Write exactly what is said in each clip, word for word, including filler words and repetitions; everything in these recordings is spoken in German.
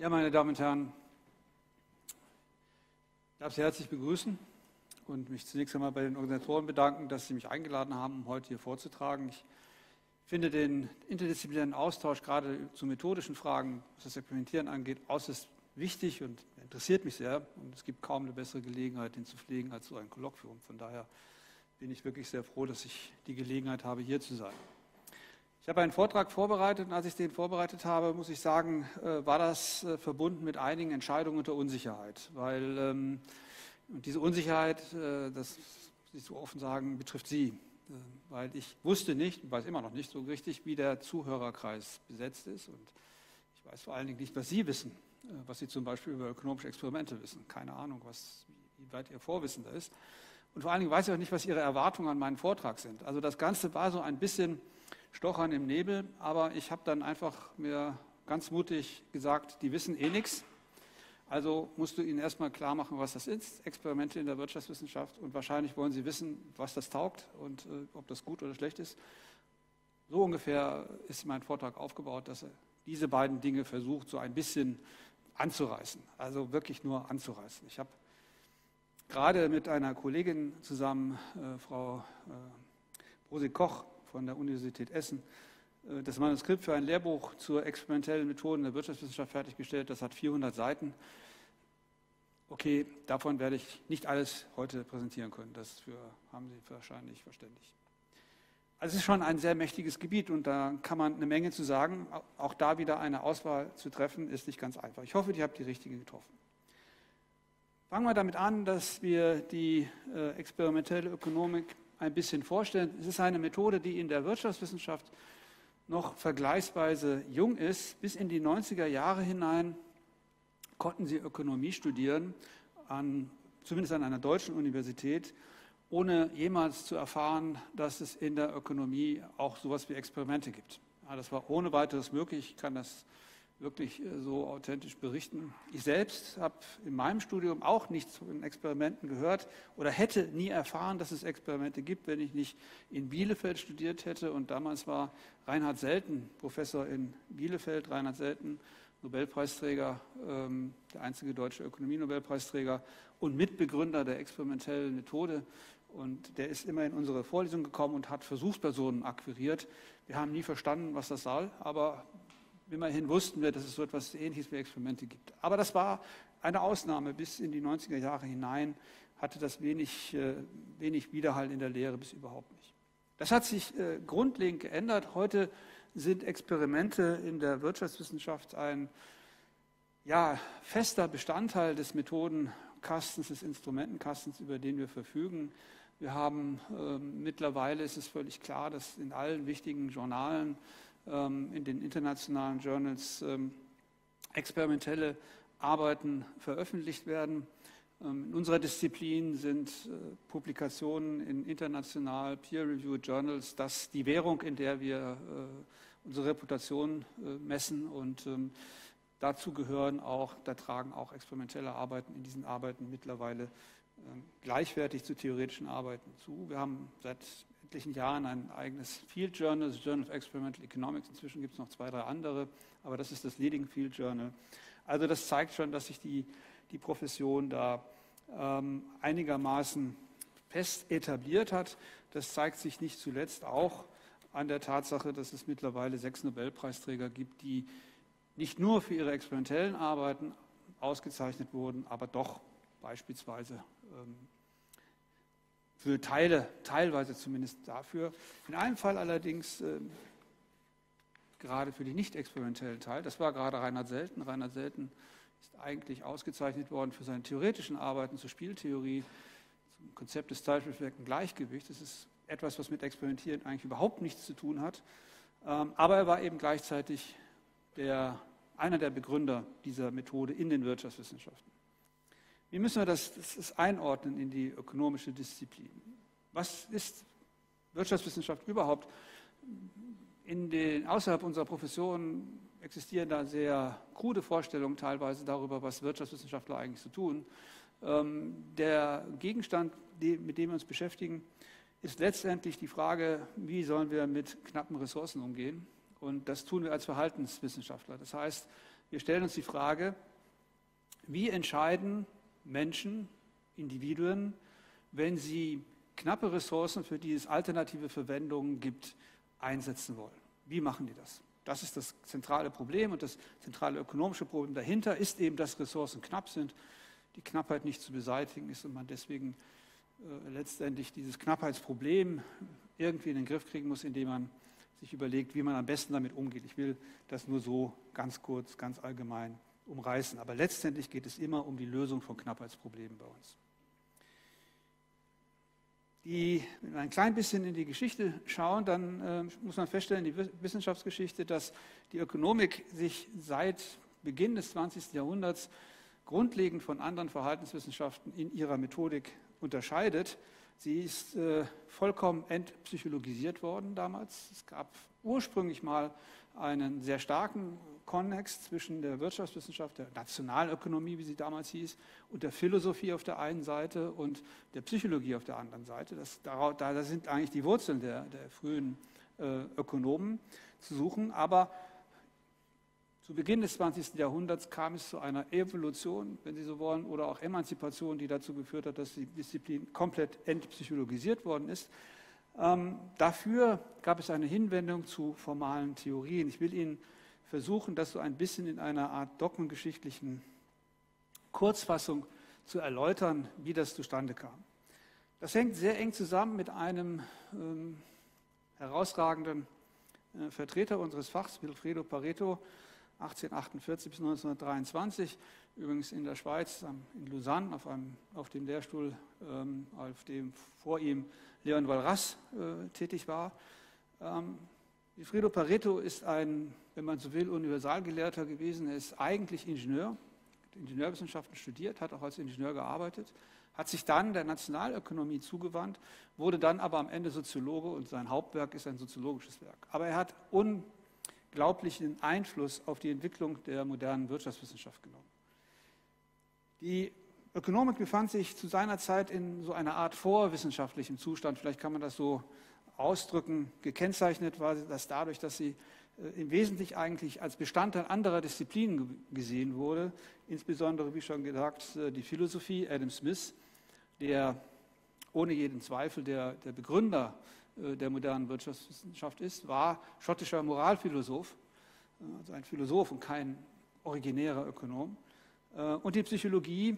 Ja, meine Damen und Herren, ich darf Sie herzlich begrüßen und mich zunächst einmal bei den Organisatoren bedanken, dass Sie mich eingeladen haben, um heute hier vorzutragen. Ich finde den interdisziplinären Austausch gerade zu methodischen Fragen, was das Experimentieren angeht, äußerst wichtig und interessiert mich sehr. Und es gibt kaum eine bessere Gelegenheit, den zu pflegen, als so ein Kolloquium. Von daher bin ich wirklich sehr froh, dass ich die Gelegenheit habe, hier zu sein. Ich habe einen Vortrag vorbereitet und als ich den vorbereitet habe, muss ich sagen, war das verbunden mit einigen Entscheidungen unter Unsicherheit. Weil ähm, und diese Unsicherheit, das muss ich so offen sagen, betrifft Sie. Weil ich wusste nicht, weiß immer noch nicht so richtig, wie der Zuhörerkreis besetzt ist. Und ich weiß vor allen Dingen nicht, was Sie wissen, was Sie zum Beispiel über ökonomische Experimente wissen. Keine Ahnung, was, wie weit Ihr Vorwissen da ist. Und vor allen Dingen weiß ich auch nicht, was Ihre Erwartungen an meinen Vortrag sind. Also das Ganze war so ein bisschen Stochern im Nebel, aber ich habe dann einfach mir ganz mutig gesagt, die wissen eh nichts. Also musst du ihnen erstmal klar machen, was das ist, Experimente in der Wirtschaftswissenschaft. Und wahrscheinlich wollen sie wissen, was das taugt und äh, ob das gut oder schlecht ist. So ungefähr ist mein Vortrag aufgebaut, dass er diese beiden Dinge versucht, so ein bisschen anzureißen. Also wirklich nur anzureißen. Ich habe gerade mit einer Kollegin zusammen, äh, Frau äh, Rose-Koch, von der Universität Essen, das Manuskript für ein Lehrbuch zur experimentellen Methoden der Wirtschaftswissenschaft fertiggestellt. Das hat vierhundert Seiten. Okay, davon werde ich nicht alles heute präsentieren können. Das für, haben Sie wahrscheinlich verständlich. Also es ist schon ein sehr mächtiges Gebiet und da kann man eine Menge zu sagen. Auch da wieder eine Auswahl zu treffen, ist nicht ganz einfach. Ich hoffe, ich habe die richtige getroffen. Fangen wir damit an, dass wir die äh, experimentelle Ökonomik ein bisschen vorstellen. Es ist eine Methode, die in der Wirtschaftswissenschaft noch vergleichsweise jung ist. Bis in die neunziger Jahre hinein konnten Sie Ökonomie studieren, an, zumindest an einer deutschen Universität, ohne jemals zu erfahren, dass es in der Ökonomie auch sowas wie Experimente gibt. Ja, das war ohne weiteres möglich. Ich kann das wirklich so authentisch berichten. Ich selbst habe in meinem Studium auch nichts von Experimenten gehört oder hätte nie erfahren, dass es Experimente gibt, wenn ich nicht in Bielefeld studiert hätte. Und damals war Reinhard Selten Professor in Bielefeld. Reinhard Selten, Nobelpreisträger, ähm, der einzige deutsche Ökonomie-Nobelpreisträger und Mitbegründer der experimentellen Methode. Und der ist immer in unsere Vorlesung gekommen und hat Versuchspersonen akquiriert. Wir haben nie verstanden, was das soll, aber immerhin wussten wir, dass es so etwas Ähnliches wie Experimente gibt. Aber das war eine Ausnahme. Bis in die neunziger Jahre hinein hatte das wenig, äh, wenig Widerhall in der Lehre, bis überhaupt nicht. Das hat sich äh, grundlegend geändert. Heute sind Experimente in der Wirtschaftswissenschaft ein ja, fester Bestandteil des Methodenkastens, des Instrumentenkastens, über den wir verfügen. Wir haben äh, mittlerweile, ist es völlig klar, dass in allen wichtigen Journalen, in den internationalen Journals ähm, experimentelle Arbeiten veröffentlicht werden. Ähm, in unserer Disziplin sind äh, Publikationen in international peer-reviewed Journals das die Währung, in der wir äh, unsere Reputation äh, messen. Und ähm, dazu gehören auch, da tragen auch experimentelle Arbeiten in diesen Arbeiten mittlerweile äh, gleichwertig zu theoretischen Arbeiten zu. Wir haben seit etlichen Jahren ein eigenes Field Journal, das Journal of Experimental Economics. Inzwischen gibt es noch zwei, drei andere, aber das ist das Leading Field Journal. Also das zeigt schon, dass sich die, die Profession da ähm, einigermaßen fest etabliert hat. Das zeigt sich nicht zuletzt auch an der Tatsache, dass es mittlerweile sechs Nobelpreisträger gibt, die nicht nur für ihre experimentellen Arbeiten ausgezeichnet wurden, aber doch beispielsweise ähm, für Teile, teilweise zumindest dafür. In einem Fall allerdings äh, gerade für die nicht experimentellen Teile. Das war gerade Reinhard Selten. Reinhard Selten ist eigentlich ausgezeichnet worden für seine theoretischen Arbeiten zur Spieltheorie, zum Konzept des zeitverstärkten Gleichgewichts. Das ist etwas, was mit Experimentieren eigentlich überhaupt nichts zu tun hat. Ähm, aber er war eben gleichzeitig der, einer der Begründer dieser Methode in den Wirtschaftswissenschaften. Wie müssen wir das, das einordnen in die ökonomische Disziplin? Was ist Wirtschaftswissenschaft überhaupt? In den, außerhalb unserer Profession existieren da sehr krude Vorstellungen teilweise darüber, was Wirtschaftswissenschaftler eigentlich so tun. Ähm, der Gegenstand, die, mit dem wir uns beschäftigen, ist letztendlich die Frage, wie sollen wir mit knappen Ressourcen umgehen? Und das tun wir als Verhaltenswissenschaftler. Das heißt, Wir stellen uns die Frage, wie entscheiden Menschen, Individuen, wenn sie knappe Ressourcen, für die es alternative Verwendungen gibt, einsetzen wollen. Wie machen die das? Das ist das zentrale Problem und das zentrale ökonomische Problem dahinter ist eben, dass Ressourcen knapp sind, die Knappheit nicht zu beseitigen ist und man deswegen äh, letztendlich dieses Knappheitsproblem irgendwie in den Griff kriegen muss, indem man sich überlegt, wie man am besten damit umgeht. Ich will das nur so ganz kurz, ganz allgemein umreißen. Aber letztendlich geht es immer um die Lösung von Knappheitsproblemen bei uns. Die, wenn wir ein klein bisschen in die Geschichte schauen, dann äh, muss man feststellen, die Wissenschaftsgeschichte, dass die Ökonomik sich seit Beginn des zwanzigsten Jahrhunderts grundlegend von anderen Verhaltenswissenschaften in ihrer Methodik unterscheidet. Sie ist äh, vollkommen entpsychologisiert worden damals. Es gab ursprünglich mal einen sehr starken Konnex zwischen der Wirtschaftswissenschaft, der Nationalökonomie, wie sie damals hieß, und der Philosophie auf der einen Seite und der Psychologie auf der anderen Seite. Das, da, da sind eigentlich die Wurzeln der, der frühen äh, Ökonomen zu suchen. Aber zu Beginn des zwanzigsten Jahrhunderts kam es zu einer Evolution, wenn Sie so wollen, oder auch Emanzipation, die dazu geführt hat, dass die Disziplin komplett entpsychologisiert worden ist. Ähm, dafür gab es eine Hinwendung zu formalen Theorien. Ich will Ihnen versuchen, das so ein bisschen in einer Art dogmengeschichtlichen Kurzfassung zu erläutern, wie das zustande kam. Das hängt sehr eng zusammen mit einem ähm, herausragenden äh, Vertreter unseres Fachs, Vilfredo Pareto, achtzehnhundertachtundvierzig bis neunzehnhundertdreiundzwanzig, übrigens in der Schweiz, in Lausanne, auf, einem, auf dem Lehrstuhl, ähm, auf dem vor ihm Leon Walras äh, tätig war. Ähm, Vilfredo Pareto ist ein, wenn man so will, Universalgelehrter gewesen. Er ist eigentlich Ingenieur, hat Ingenieurwissenschaften studiert, hat auch als Ingenieur gearbeitet, hat sich dann der Nationalökonomie zugewandt, wurde dann aber am Ende Soziologe und sein Hauptwerk ist ein soziologisches Werk. Aber er hat unglaublichen Einfluss auf die Entwicklung der modernen Wirtschaftswissenschaft genommen. Die Ökonomik befand sich zu seiner Zeit in so einer Art vorwissenschaftlichem Zustand, vielleicht kann man das so ausdrücken. Gekennzeichnet war das dadurch, dass sie im Wesentlichen eigentlich als Bestandteil anderer Disziplinen gesehen wurde, insbesondere, wie schon gesagt, die Philosophie. Adam Smith, der ohne jeden Zweifel der, der Begründer der modernen Wirtschaftswissenschaft ist, war schottischer Moralphilosoph, also ein Philosoph und kein originärer Ökonom. Und die Psychologie,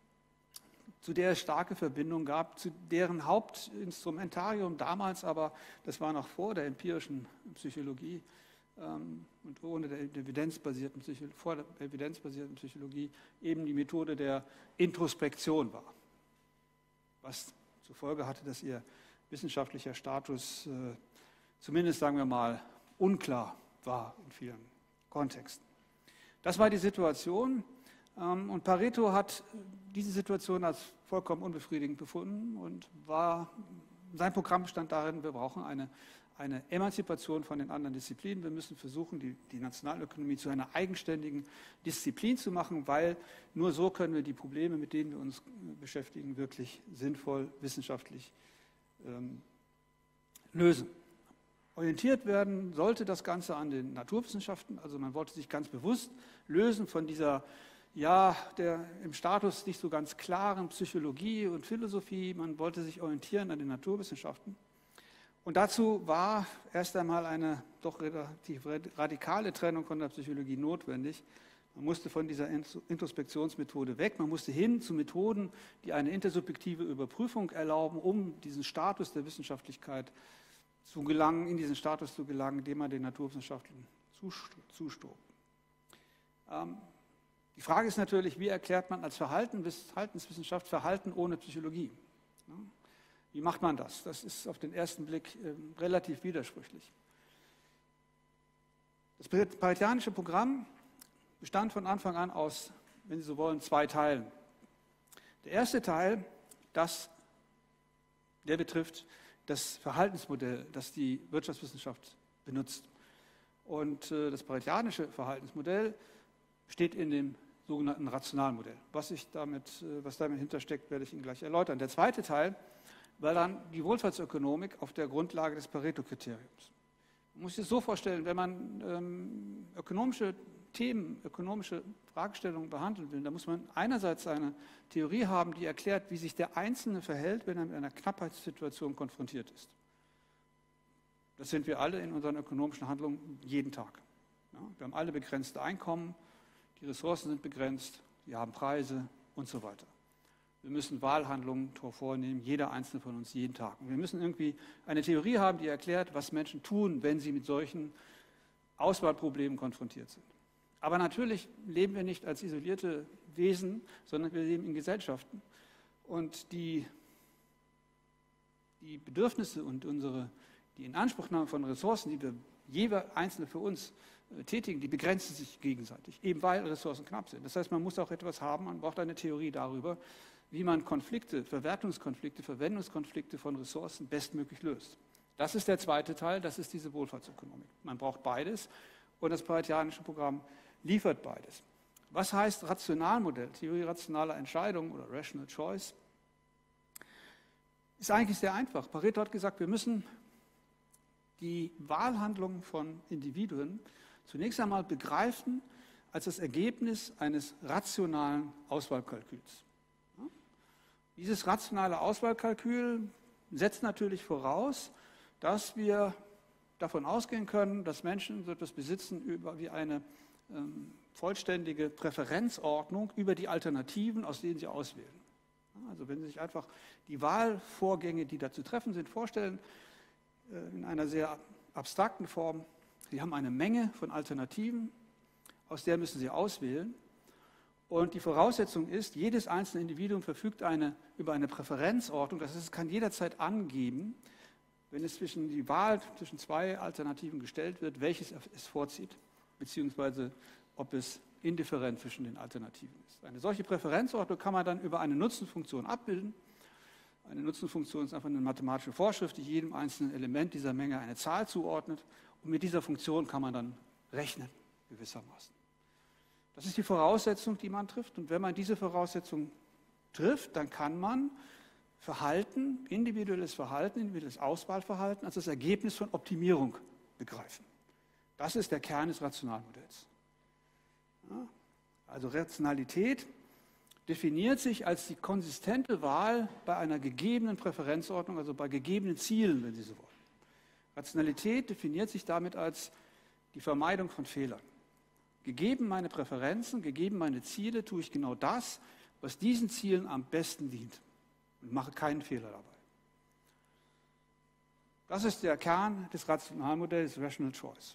zu der es starke Verbindungen gab, zu deren Hauptinstrumentarium damals aber, das war noch vor der empirischen Psychologie ähm, und ohne der evidenzbasierten Psychologie, vor der evidenzbasierten Psychologie, eben die Methode der Introspektion war. Was zur Folge hatte, dass ihr wissenschaftlicher Status äh, zumindest, sagen wir mal, unklar war in vielen Kontexten. Das war die Situation. Und Pareto hat diese Situation als vollkommen unbefriedigend befunden und war, sein Programm bestand darin, wir brauchen eine, eine Emanzipation von den anderen Disziplinen. Wir müssen versuchen, die, die Nationalökonomie zu einer eigenständigen Disziplin zu machen, weil nur so können wir die Probleme, mit denen wir uns beschäftigen, wirklich sinnvoll wissenschaftlich ähm, lösen. Orientiert werden sollte das Ganze an den Naturwissenschaften, also man wollte sich ganz bewusst lösen von dieser ja, der im Status nicht so ganz klaren Psychologie und Philosophie. Man wollte sich orientieren an den Naturwissenschaften. Und dazu war erst einmal eine doch relativ radikale Trennung von der Psychologie notwendig. Man musste von dieser Introspektionsmethode weg. Man musste hin zu Methoden, die eine intersubjektive Überprüfung erlauben, um diesen Status der Wissenschaftlichkeit zu gelangen, in diesen Status zu gelangen, den man den Naturwissenschaften zustobt. Ähm, Die Frage ist natürlich, wie erklärt man als Verhaltenswissenschaft Verhalten ohne Psychologie? Wie macht man das? Das ist auf den ersten Blick äh, relativ widersprüchlich. Das paretianische Programm bestand von Anfang an aus, wenn Sie so wollen, zwei Teilen. Der erste Teil, das, der betrifft das Verhaltensmodell, das die Wirtschaftswissenschaft benutzt. Und äh, das paretianische Verhaltensmodell steht in dem sogenannten Rationalmodell. Was, ich damit, was damit hintersteckt, werde ich Ihnen gleich erläutern. Der zweite Teil war dann die Wohlfahrtsökonomik auf der Grundlage des Pareto-Kriteriums. Man muss sich das so vorstellen, wenn man ähm, ökonomische Themen, ökonomische Fragestellungen behandeln will, da muss man einerseits eine Theorie haben, die erklärt, wie sich der Einzelne verhält, wenn er mit einer Knappheitssituation konfrontiert ist. Das sind wir alle in unseren ökonomischen Handlungen jeden Tag. Ja, wir haben alle begrenzte Einkommen, die Ressourcen sind begrenzt, wir haben Preise und so weiter. Wir müssen Wahlhandlungen vornehmen, jeder Einzelne von uns jeden Tag. Und wir müssen irgendwie eine Theorie haben, die erklärt, was Menschen tun, wenn sie mit solchen Auswahlproblemen konfrontiert sind. Aber natürlich leben wir nicht als isolierte Wesen, sondern wir leben in Gesellschaften. Und die, die Bedürfnisse und unsere, die Inanspruchnahme von Ressourcen, die wir jeder Einzelne für uns äh, tätigen, die begrenzen sich gegenseitig, eben weil Ressourcen knapp sind. Das heißt, man muss auch etwas haben, man braucht eine Theorie darüber, wie man Konflikte, Verwertungskonflikte, Verwendungskonflikte von Ressourcen bestmöglich löst. Das ist der zweite Teil, das ist diese Wohlfahrtsökonomik. Man braucht beides und das Paretianische Programm liefert beides. Was heißt Rationalmodell, Theorie rationaler Entscheidungen oder Rational Choice? Ist eigentlich sehr einfach. Pareto hat gesagt, wir müssen die Wahlhandlungen von Individuen zunächst einmal begreifen als das Ergebnis eines rationalen Auswahlkalküls. Ja? Dieses rationale Auswahlkalkül setzt natürlich voraus, dass wir davon ausgehen können, dass Menschen so etwas besitzen über, wie eine ähm, vollständige Präferenzordnung über die Alternativen, aus denen sie auswählen. Ja, also wenn Sie sich einfach die Wahlvorgänge, die da zu treffen sind, vorstellen, äh, in einer sehr abstrakten Form, Sie haben eine Menge von Alternativen, aus der müssen Sie auswählen. Und die Voraussetzung ist, jedes einzelne Individuum verfügt eine, über eine Präferenzordnung, das heißt, es kann jederzeit angeben, wenn es zwischen die Wahl zwischen zwei Alternativen gestellt wird, welches es vorzieht, beziehungsweise ob es indifferent zwischen den Alternativen ist. Eine solche Präferenzordnung kann man dann über eine Nutzenfunktion abbilden. Eine Nutzenfunktion ist einfach eine mathematische Vorschrift, die jedem einzelnen Element dieser Menge eine Zahl zuordnet. Und mit dieser Funktion kann man dann rechnen, gewissermaßen. Das ist die Voraussetzung, die man trifft. Und wenn man diese Voraussetzung trifft, dann kann man Verhalten, individuelles Verhalten, individuelles Auswahlverhalten als das Ergebnis von Optimierung begreifen. Das ist der Kern des Rationalmodells. Ja, also Rationalität definiert sich als die konsistente Wahl bei einer gegebenen Präferenzordnung, also bei gegebenen Zielen, wenn Sie so wollen. Rationalität definiert sich damit als die Vermeidung von Fehlern. Gegeben meine Präferenzen, gegeben meine Ziele, tue ich genau das, was diesen Zielen am besten dient. Und mache keinen Fehler dabei. Das ist der Kern des Rationalmodells Rational Choice.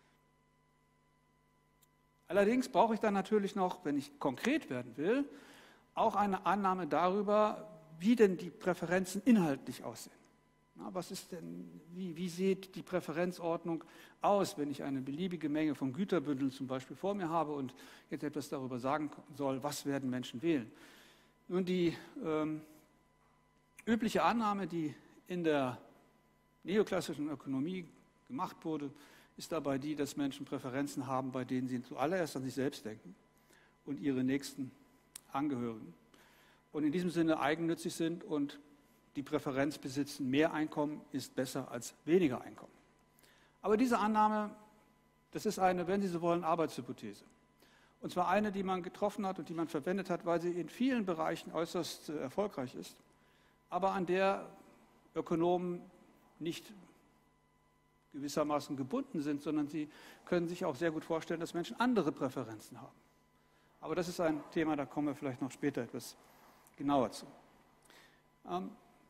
Allerdings brauche ich dann natürlich noch, wenn ich konkret werden will, auch eine Annahme darüber, wie denn die Präferenzen inhaltlich aussehen. Na, was ist denn, wie, wie sieht die Präferenzordnung aus, wenn ich eine beliebige Menge von Güterbündeln zum Beispiel vor mir habe und jetzt etwas darüber sagen soll, was werden Menschen wählen? Nun, die ähm, übliche Annahme, die in der neoklassischen Ökonomie gemacht wurde, ist dabei die, dass Menschen Präferenzen haben, bei denen sie zuallererst an sich selbst denken und ihre nächsten Angehörigen. Und in diesem Sinne eigennützig sind und die Präferenz besitzen, mehr Einkommen ist besser als weniger Einkommen. Aber diese Annahme, das ist eine, wenn Sie so wollen, Arbeitshypothese. Und zwar eine, die man getroffen hat und die man verwendet hat, weil sie in vielen Bereichen äußerst äh, erfolgreich ist, aber an der Ökonomen nicht gewissermaßen gebunden sind, sondern sie können sich auch sehr gut vorstellen, dass Menschen andere Präferenzen haben. Aber das ist ein Thema, da kommen wir vielleicht noch später etwas genauer zu. Ähm,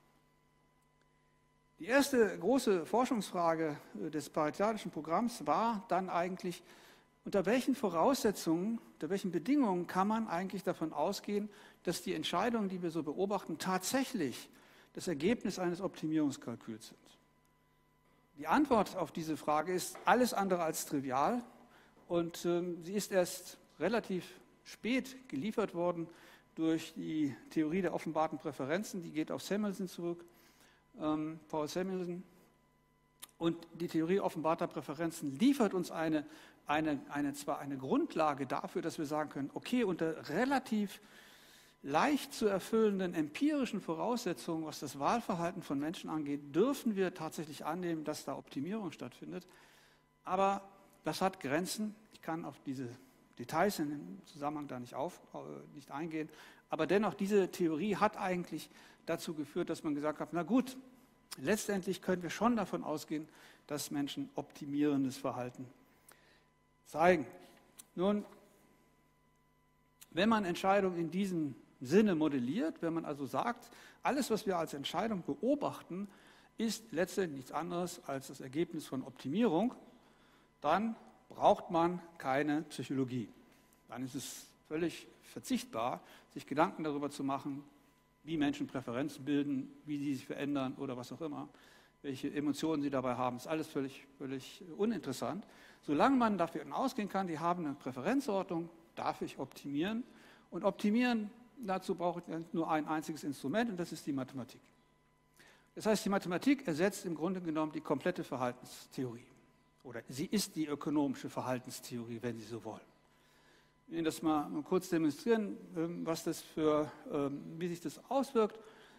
die erste große Forschungsfrage des paretianischen Programms war dann eigentlich, unter welchen Voraussetzungen, unter welchen Bedingungen kann man eigentlich davon ausgehen, dass die Entscheidungen, die wir so beobachten, tatsächlich das Ergebnis eines Optimierungskalküls sind? Die Antwort auf diese Frage ist alles andere als trivial und ähm, sie ist erst relativ spät geliefert worden durch die Theorie der offenbarten Präferenzen, die geht auf Samuelson zurück, ähm, Paul Samuelson. Und die Theorie offenbarter Präferenzen liefert uns eine, eine, eine, zwar eine Grundlage dafür, dass wir sagen können, okay, unter relativ leicht zu erfüllenden empirischen Voraussetzungen, was das Wahlverhalten von Menschen angeht, dürfen wir tatsächlich annehmen, dass da Optimierung stattfindet. Aber das hat Grenzen. Ich kann auf diese Details in dem Zusammenhang da nicht, auf, äh, nicht eingehen. Aber dennoch, diese Theorie hat eigentlich dazu geführt, dass man gesagt hat, na gut, letztendlich können wir schon davon ausgehen, dass Menschen optimierendes Verhalten zeigen. Nun, wenn man Entscheidungen in diesem Sinne modelliert, wenn man also sagt, alles, was wir als Entscheidung beobachten, ist letztendlich nichts anderes als das Ergebnis von Optimierung, dann braucht man keine Psychologie. Dann ist es völlig verzichtbar, sich Gedanken darüber zu machen, wie Menschen Präferenzen bilden, wie sie sich verändern oder was auch immer, welche Emotionen sie dabei haben. Das ist alles völlig, völlig uninteressant. Solange man davon ausgehen kann, die haben eine Präferenzordnung, darf ich optimieren. Und optimieren, dazu brauche ich nur ein einziges Instrument, und das ist die Mathematik. Das heißt, die Mathematik ersetzt im Grunde genommen die komplette Verhaltenstheorie. Oder sie ist die ökonomische Verhaltenstheorie, wenn Sie so wollen. Ich will Ihnen das mal kurz demonstrieren, was das für, wie sich das auswirkt.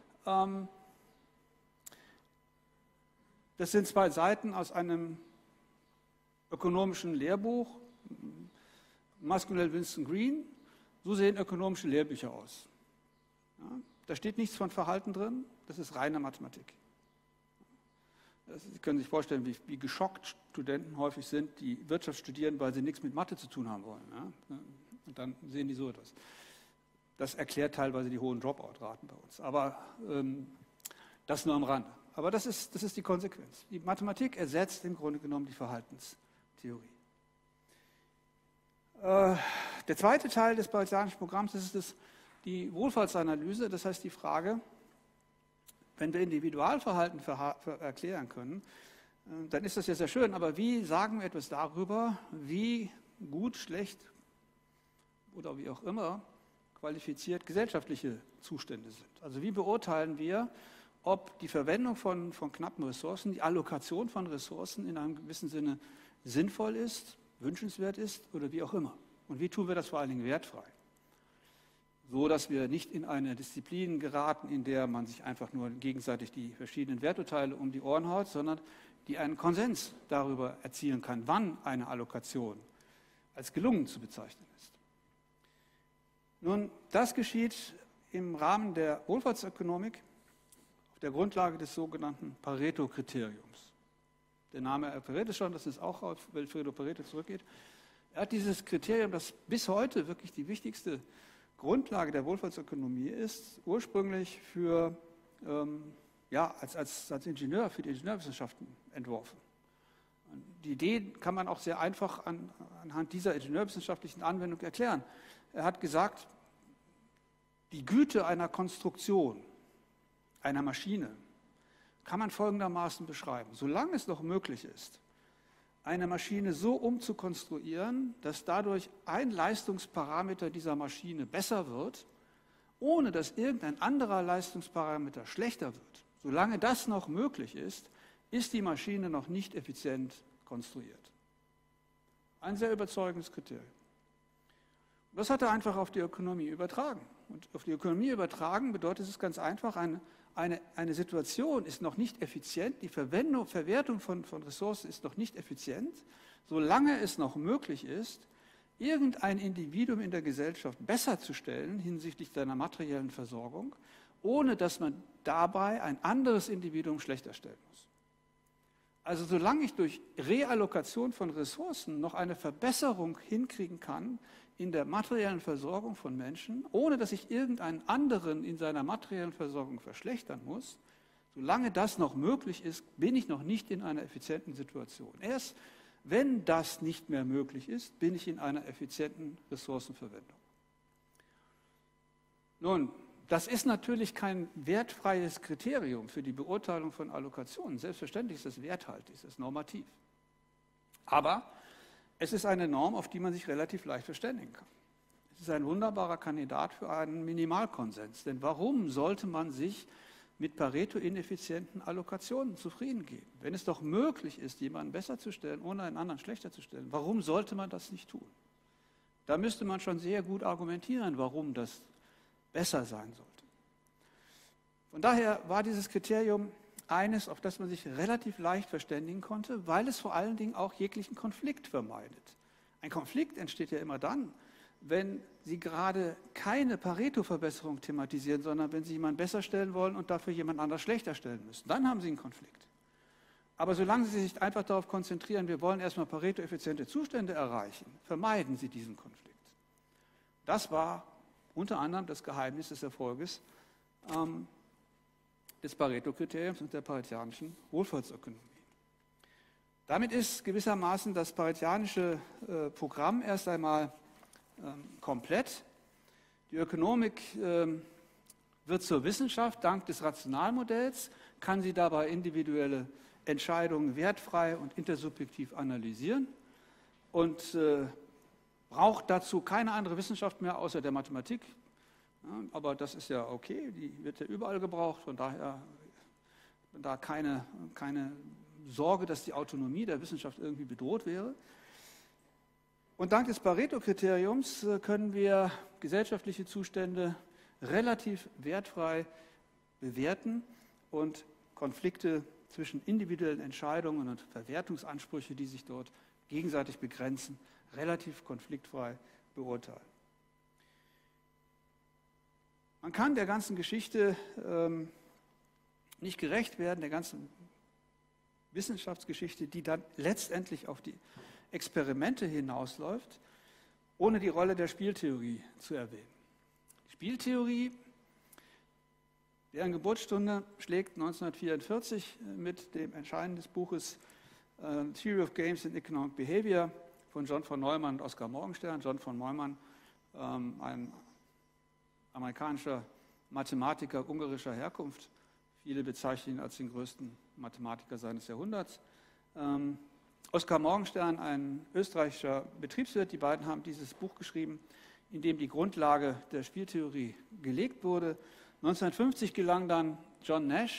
Das sind zwei Seiten aus einem ökonomischen Lehrbuch, Musgrave, Winston Green. So sehen ökonomische Lehrbücher aus. Ja, da steht nichts von Verhalten drin, das ist reine Mathematik. Das, Sie können sich vorstellen, wie, wie geschockt Studenten häufig sind, die Wirtschaft studieren, weil sie nichts mit Mathe zu tun haben wollen. Ja? Und dann sehen die so etwas. Das erklärt teilweise die hohen Dropout-Raten bei uns. Aber ähm, das nur am Rande. Aber das ist, das ist die Konsequenz. Die Mathematik ersetzt im Grunde genommen die Verhaltenstheorie. Äh, der zweite Teil des Bayesianischen Programms ist das, die Wohlfahrtsanalyse, das heißt die Frage, wenn wir Individualverhalten verha- ver- erklären können, äh, dann ist das ja sehr schön, aber wie sagen wir etwas darüber, wie gut, schlecht oder wie auch immer qualifiziert gesellschaftliche Zustände sind? Also wie beurteilen wir, ob die Verwendung von, von knappen Ressourcen, die Allokation von Ressourcen in einem gewissen Sinne sinnvoll ist, wünschenswert ist oder wie auch immer. Und wie tun wir das vor allen Dingen wertfrei? So, dass wir nicht in eine Disziplin geraten, in der man sich einfach nur gegenseitig die verschiedenen Werturteile um die Ohren haut, sondern die einen Konsens darüber erzielen kann, wann eine Allokation als gelungen zu bezeichnen ist. Nun, das geschieht im Rahmen der Wohlfahrtsökonomik auf der Grundlage des sogenannten Pareto-Kriteriums. Der Name erfährt es schon, dass es auch auf Wilfredo Pareto zurückgeht. Er hat dieses Kriterium, das bis heute wirklich die wichtigste Grundlage der Wohlfahrtsökonomie ist, ursprünglich für, ähm, ja, als, als, als Ingenieur für die Ingenieurwissenschaften entworfen. Und die Idee kann man auch sehr einfach an, anhand dieser ingenieurwissenschaftlichen Anwendung erklären. Er hat gesagt, die Güte einer Konstruktion, einer Maschine, kann man folgendermaßen beschreiben. Solange es noch möglich ist, eine Maschine so umzukonstruieren, dass dadurch ein Leistungsparameter dieser Maschine besser wird, ohne dass irgendein anderer Leistungsparameter schlechter wird. Solange das noch möglich ist, ist die Maschine noch nicht effizient konstruiert. Ein sehr überzeugendes Kriterium. Das hat er einfach auf die Ökonomie übertragen. Und auf die Ökonomie übertragen bedeutet es ganz einfach, eine, eine, eine Situation ist noch nicht effizient, die Verwendung, Verwertung von, von Ressourcen ist noch nicht effizient, solange es noch möglich ist, irgendein Individuum in der Gesellschaft besser zu stellen hinsichtlich seiner materiellen Versorgung, ohne dass man dabei ein anderes Individuum schlechter stellen muss. Also solange ich durch Reallokation von Ressourcen noch eine Verbesserung hinkriegen kann in der materiellen Versorgung von Menschen, ohne dass ich irgendeinen anderen in seiner materiellen Versorgung verschlechtern muss, solange das noch möglich ist, bin ich noch nicht in einer effizienten Situation. Erst wenn das nicht mehr möglich ist, bin ich in einer effizienten Ressourcenverwendung. Nun, das ist natürlich kein wertfreies Kriterium für die Beurteilung von Allokationen. Selbstverständlich ist das werthaltig, ist das normativ. Aber es ist eine Norm, auf die man sich relativ leicht verständigen kann. Es ist ein wunderbarer Kandidat für einen Minimalkonsens. Denn warum sollte man sich mit Pareto-ineffizienten Allokationen zufrieden geben? Wenn es doch möglich ist, jemanden besser zu stellen, ohne einen anderen schlechter zu stellen, warum sollte man das nicht tun? Da müsste man schon sehr gut argumentieren, warum das besser sein sollte. Von daher war dieses Kriterium eines, auf das man sich relativ leicht verständigen konnte, weil es vor allen Dingen auch jeglichen Konflikt vermeidet. Ein Konflikt entsteht ja immer dann, wenn Sie gerade keine Pareto-Verbesserung thematisieren, sondern wenn Sie jemanden besser stellen wollen und dafür jemand anders schlechter stellen müssen. Dann haben Sie einen Konflikt. Aber solange Sie sich einfach darauf konzentrieren, wir wollen erstmal Pareto-effiziente Zustände erreichen, vermeiden Sie diesen Konflikt. Das war unter anderem das Geheimnis des Erfolges ähm, des Pareto-Kriteriums und der paretianischen Wohlfahrtsökonomie. Damit ist gewissermaßen das paretianische äh, Programm erst einmal ähm, komplett. Die Ökonomik ähm, wird zur Wissenschaft dank des Rationalmodells, kann sie dabei individuelle Entscheidungen wertfrei und intersubjektiv analysieren und äh, braucht dazu keine andere Wissenschaft mehr außer der Mathematik. Ja, aber das ist ja okay, die wird ja überall gebraucht, von daher da keine, keine Sorge, dass die Autonomie der Wissenschaft irgendwie bedroht wäre. Und dank des Pareto-Kriteriums können wir gesellschaftliche Zustände relativ wertfrei bewerten und Konflikte zwischen individuellen Entscheidungen und Verwertungsansprüche, die sich dort gegenseitig begrenzen, relativ konfliktfrei beurteilen. Man kann der ganzen Geschichte ähm, nicht gerecht werden, der ganzen Wissenschaftsgeschichte, die dann letztendlich auf die Experimente hinausläuft, ohne die Rolle der Spieltheorie zu erwähnen. Die Spieltheorie, deren Geburtsstunde schlägt neunzehnhundertvierundvierzig mit dem Erscheinen des Buches äh, Theory of Games and Economic Behavior von John von Neumann und Oskar Morgenstern. John von Neumann, ähm, ein amerikanischer Mathematiker ungarischer Herkunft. Viele bezeichnen ihn als den größten Mathematiker seines Jahrhunderts. Ähm, Oskar Morgenstern, ein österreichischer Betriebswirt, die beiden haben dieses Buch geschrieben, in dem die Grundlage der Spieltheorie gelegt wurde. neunzehnhundertfünfzig gelang dann John Nash,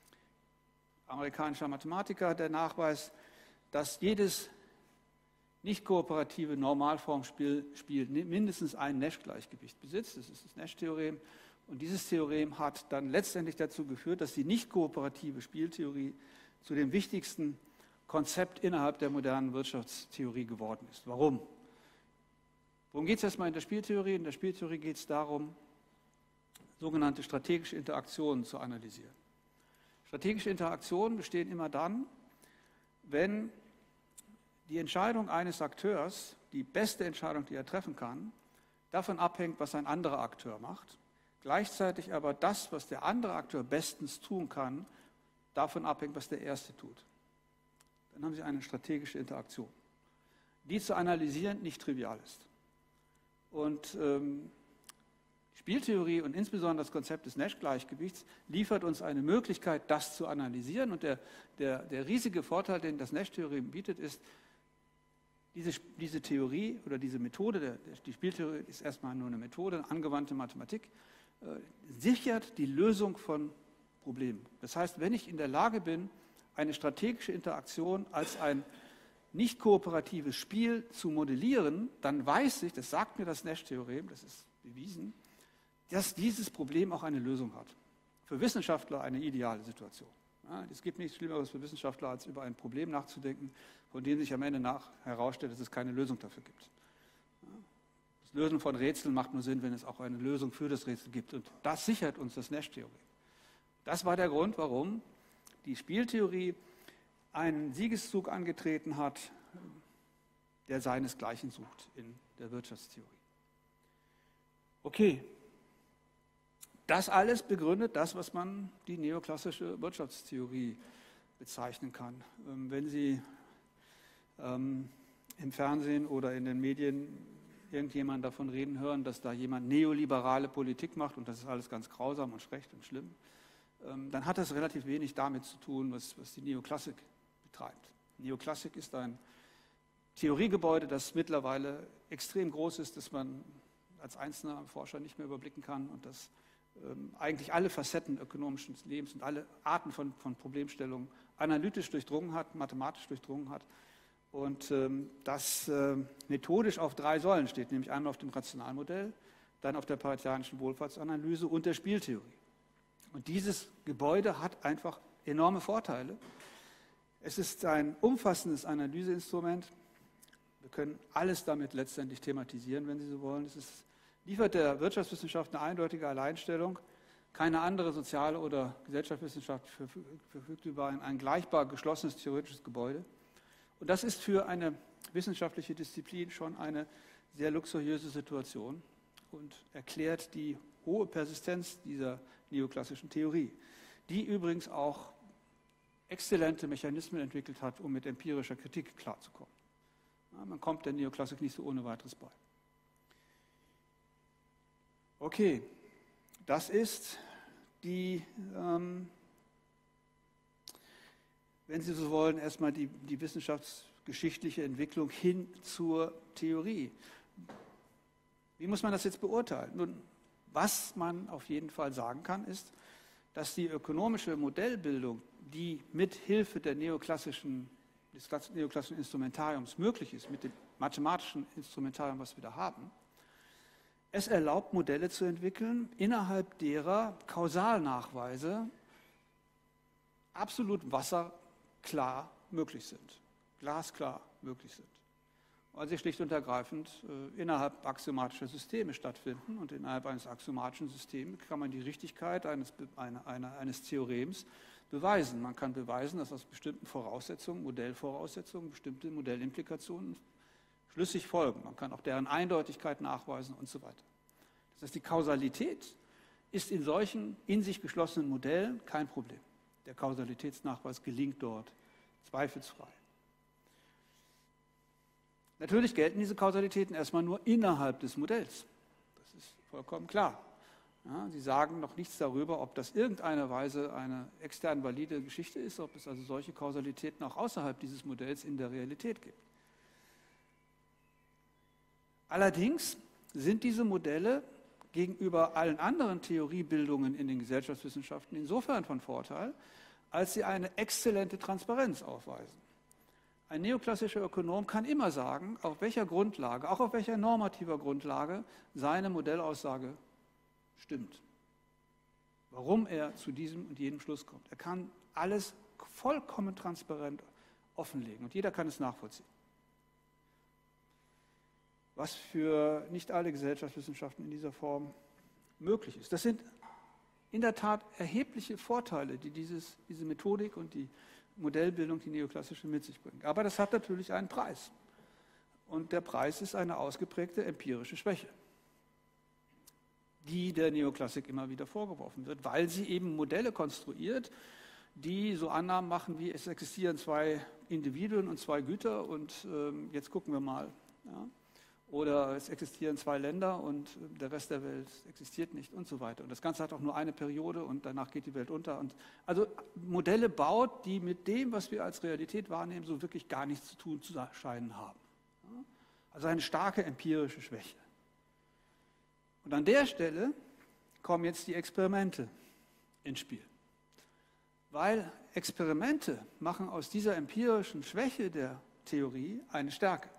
amerikanischer Mathematiker, der Nachweis, dass jedes nicht kooperative Normalformspiel Spiel mindestens ein Nash-Gleichgewicht besitzt. Das ist das Nash-Theorem. Und dieses Theorem hat dann letztendlich dazu geführt, dass die nicht kooperative Spieltheorie zu dem wichtigsten Konzept innerhalb der modernen Wirtschaftstheorie geworden ist. Warum? Worum geht es erstmal in der Spieltheorie? In der Spieltheorie geht es darum, sogenannte strategische Interaktionen zu analysieren. Strategische Interaktionen bestehen immer dann, wenn die Entscheidung eines Akteurs, die beste Entscheidung, die er treffen kann, davon abhängt, was ein anderer Akteur macht. Gleichzeitig aber das, was der andere Akteur bestens tun kann, davon abhängt, was der Erste tut. Dann haben Sie eine strategische Interaktion, die zu analysieren nicht trivial ist. Und ähm, Spieltheorie und insbesondere das Konzept des Nash-Gleichgewichts liefert uns eine Möglichkeit, das zu analysieren. Und der, der, der riesige Vorteil, den das Nash-Theorem bietet, ist, diese, diese Theorie oder diese Methode, der, die Spieltheorie ist erstmal nur eine Methode, eine angewandte Mathematik, äh, sichert die Lösung von Problemen. Das heißt, wenn ich in der Lage bin, eine strategische Interaktion als ein nicht kooperatives Spiel zu modellieren, dann weiß ich, das sagt mir das Nash-Theorem, das ist bewiesen, dass dieses Problem auch eine Lösung hat. Für Wissenschaftler eine ideale Situation. Ja, es gibt nichts Schlimmeres für Wissenschaftler, als über ein Problem nachzudenken, von dem sich am Ende nach herausstellt, dass es keine Lösung dafür gibt. Ja, das Lösen von Rätseln macht nur Sinn, wenn es auch eine Lösung für das Rätsel gibt. Und das sichert uns das Nash-Theorem. Das war der Grund, warum die Spieltheorie einen Siegeszug angetreten hat, der seinesgleichen sucht in der Wirtschaftstheorie. Okay, das alles begründet das, was man die neoklassische Wirtschaftstheorie bezeichnen kann. Wenn Sie ähm, im Fernsehen oder in den Medien irgendjemand davon reden hören, dass da jemand neoliberale Politik macht und das ist alles ganz grausam und schlecht und schlimm, ähm, dann hat das relativ wenig damit zu tun, was, was die Neoklassik betreibt. Neoklassik ist ein Theoriegebäude, das mittlerweile extrem groß ist, das man als einzelner Forscher nicht mehr überblicken kann und das ähm, eigentlich alle Facetten ökonomischen Lebens und alle Arten von, von Problemstellungen analytisch durchdrungen hat, mathematisch durchdrungen hat und ähm, das äh, methodisch auf drei Säulen steht, nämlich einmal auf dem Rationalmodell, dann auf der paretianischen Wohlfahrtsanalyse und der Spieltheorie. Und dieses Gebäude hat einfach enorme Vorteile. Es ist ein umfassendes Analyseinstrument, Wir können alles damit letztendlich thematisieren, wenn Sie so wollen. Es ist, liefert der Wirtschaftswissenschaft eine eindeutige Alleinstellung. Keine andere soziale oder Gesellschaftswissenschaft verfügt über ein, ein gleichbar geschlossenes theoretisches Gebäude. Und das ist für eine wissenschaftliche Disziplin schon eine sehr luxuriöse Situation und erklärt die hohe Persistenz dieser neoklassischen Theorie, die übrigens auch exzellente Mechanismen entwickelt hat, um mit empirischer Kritik klarzukommen. Ja, man kommt der Neoklassik nicht so ohne weiteres bei. Okay, das ist die, ähm, wenn Sie so wollen, erstmal die, die wissenschaftsgeschichtliche Entwicklung hin zur Theorie. Wie muss man das jetzt beurteilen? Nun, was man auf jeden Fall sagen kann, ist, dass die ökonomische Modellbildung, die mit Hilfe der neoklassischen, des neoklassischen Instrumentariums möglich ist, mit dem mathematischen Instrumentarium, was wir da haben, es erlaubt, Modelle zu entwickeln, innerhalb derer Kausalnachweise absolut wasserklar möglich sind, glasklar möglich sind. Weil sie schlicht und ergreifend äh, innerhalb axiomatischer Systeme stattfinden. Und innerhalb eines axiomatischen Systems kann man die Richtigkeit eines, eine, eine, eines Theorems beweisen. Man kann beweisen, dass aus bestimmten Voraussetzungen, Modellvoraussetzungen, bestimmte Modellimplikationen schlüssig folgen. Man kann auch deren Eindeutigkeit nachweisen und so weiter. Das heißt, die Kausalität ist in solchen in sich geschlossenen Modellen kein Problem. Der Kausalitätsnachweis gelingt dort zweifelsfrei. Natürlich gelten diese Kausalitäten erstmal nur innerhalb des Modells. Das ist vollkommen klar. Ja, Sie sagen noch nichts darüber, ob das irgendeiner Weise eine extern valide Geschichte ist, ob es also solche Kausalitäten auch außerhalb dieses Modells in der Realität gibt. Allerdings sind diese Modelle gegenüber allen anderen Theoriebildungen in den Gesellschaftswissenschaften insofern von Vorteil, als sie eine exzellente Transparenz aufweisen. Ein neoklassischer Ökonom kann immer sagen, auf welcher Grundlage, auch auf welcher normativer Grundlage seine Modellaussage stimmt. Warum er zu diesem und jenem Schluss kommt. Er kann alles vollkommen transparent offenlegen und jeder kann es nachvollziehen. Was für nicht alle Gesellschaftswissenschaften in dieser Form möglich ist. Das sind in der Tat erhebliche Vorteile, die dieses, diese Methodik und die Modellbildung, die neoklassische, mit sich bringt. Aber das hat natürlich einen Preis. Und der Preis ist eine ausgeprägte empirische Schwäche, die der Neoklassik immer wieder vorgeworfen wird, weil sie eben Modelle konstruiert, die so Annahmen machen, wie es existieren zwei Individuen und zwei Güter und ähm, jetzt gucken wir mal. Ja. Oder es existieren zwei Länder und der Rest der Welt existiert nicht und so weiter. Und das Ganze hat auch nur eine Periode und danach geht die Welt unter. Und also Modelle baut, die mit dem, was wir als Realität wahrnehmen, so wirklich gar nichts zu tun zu scheinen haben. Also eine starke empirische Schwäche. Und an der Stelle kommen jetzt die Experimente ins Spiel. Weil Experimente machen aus dieser empirischen Schwäche der Theorie eine Stärke.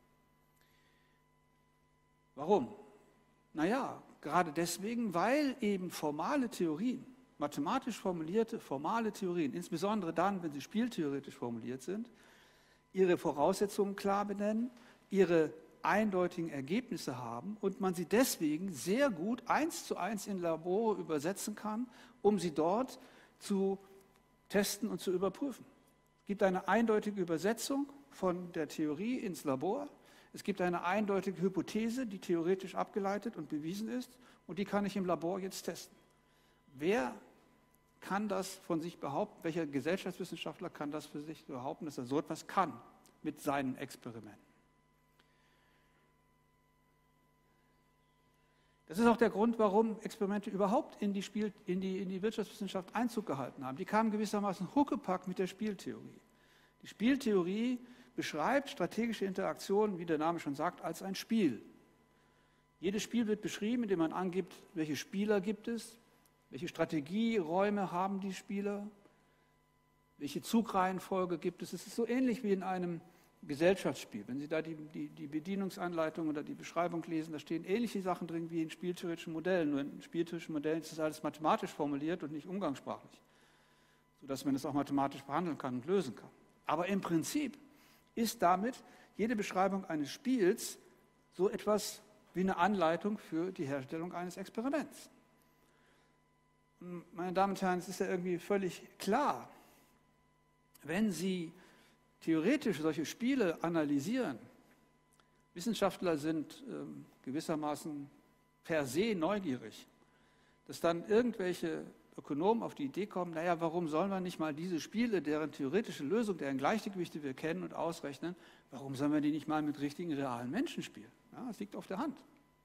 Warum? Naja, gerade deswegen, weil eben formale Theorien, mathematisch formulierte formale Theorien, insbesondere dann, wenn sie spieltheoretisch formuliert sind, ihre Voraussetzungen klar benennen, ihre eindeutigen Ergebnisse haben und man sie deswegen sehr gut eins zu eins in Labore übersetzen kann, um sie dort zu testen und zu überprüfen. Es gibt eine eindeutige Übersetzung von der Theorie ins Labor. Es gibt eine eindeutige Hypothese, die theoretisch abgeleitet und bewiesen ist und die kann ich im Labor jetzt testen. Wer kann das von sich behaupten? Welcher Gesellschaftswissenschaftler kann das für sich behaupten, dass er so etwas kann mit seinen Experimenten? Das ist auch der Grund, warum Experimente überhaupt in die, Spiel, in die, in die Wirtschaftswissenschaft Einzug gehalten haben. Die kamen gewissermaßen huckepack mit der Spieltheorie. Die Spieltheorie beschreibt strategische Interaktionen, wie der Name schon sagt, als ein Spiel. Jedes Spiel wird beschrieben, indem man angibt, welche Spieler gibt es, welche Strategieräume haben die Spieler, welche Zugreihenfolge gibt es. Es ist so ähnlich wie in einem Gesellschaftsspiel. Wenn Sie da die, die, die Bedienungsanleitung oder die Beschreibung lesen, da stehen ähnliche Sachen drin wie in spieltheoretischen Modellen. Nur in spieltheoretischen Modellen ist das alles mathematisch formuliert und nicht umgangssprachlich, sodass man es auch mathematisch behandeln kann und lösen kann. Aber im Prinzip ist damit jede Beschreibung eines Spiels so etwas wie eine Anleitung für die Herstellung eines Experiments. Meine Damen und Herren, es ist ja irgendwie völlig klar, wenn Sie theoretisch solche Spiele analysieren, Wissenschaftler sind ähm, gewissermaßen per se neugierig, dass dann irgendwelche Ökonomen auf die Idee kommen, naja, warum sollen wir nicht mal diese Spiele, deren theoretische Lösung, deren Gleichgewichte wir kennen und ausrechnen, warum sollen wir die nicht mal mit richtigen, realen Menschen spielen? Ja, das liegt auf der Hand.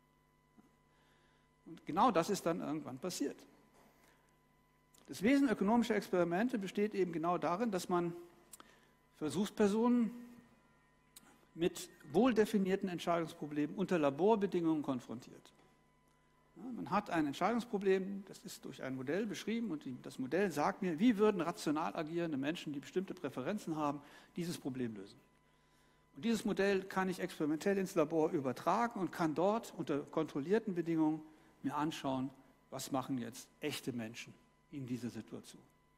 Und genau das ist dann irgendwann passiert. Das Wesen ökonomischer Experimente besteht eben genau darin, dass man Versuchspersonen mit wohl definierten Entscheidungsproblemen unter Laborbedingungen konfrontiert. Ja, man hat ein Entscheidungsproblem, das ist durch ein Modell beschrieben und die, das Modell sagt mir, wie würden rational agierende Menschen, die bestimmte Präferenzen haben, dieses Problem lösen. Und dieses Modell kann ich experimentell ins Labor übertragen und kann dort unter kontrollierten Bedingungen mir anschauen, was machen jetzt echte Menschen in dieser Situation.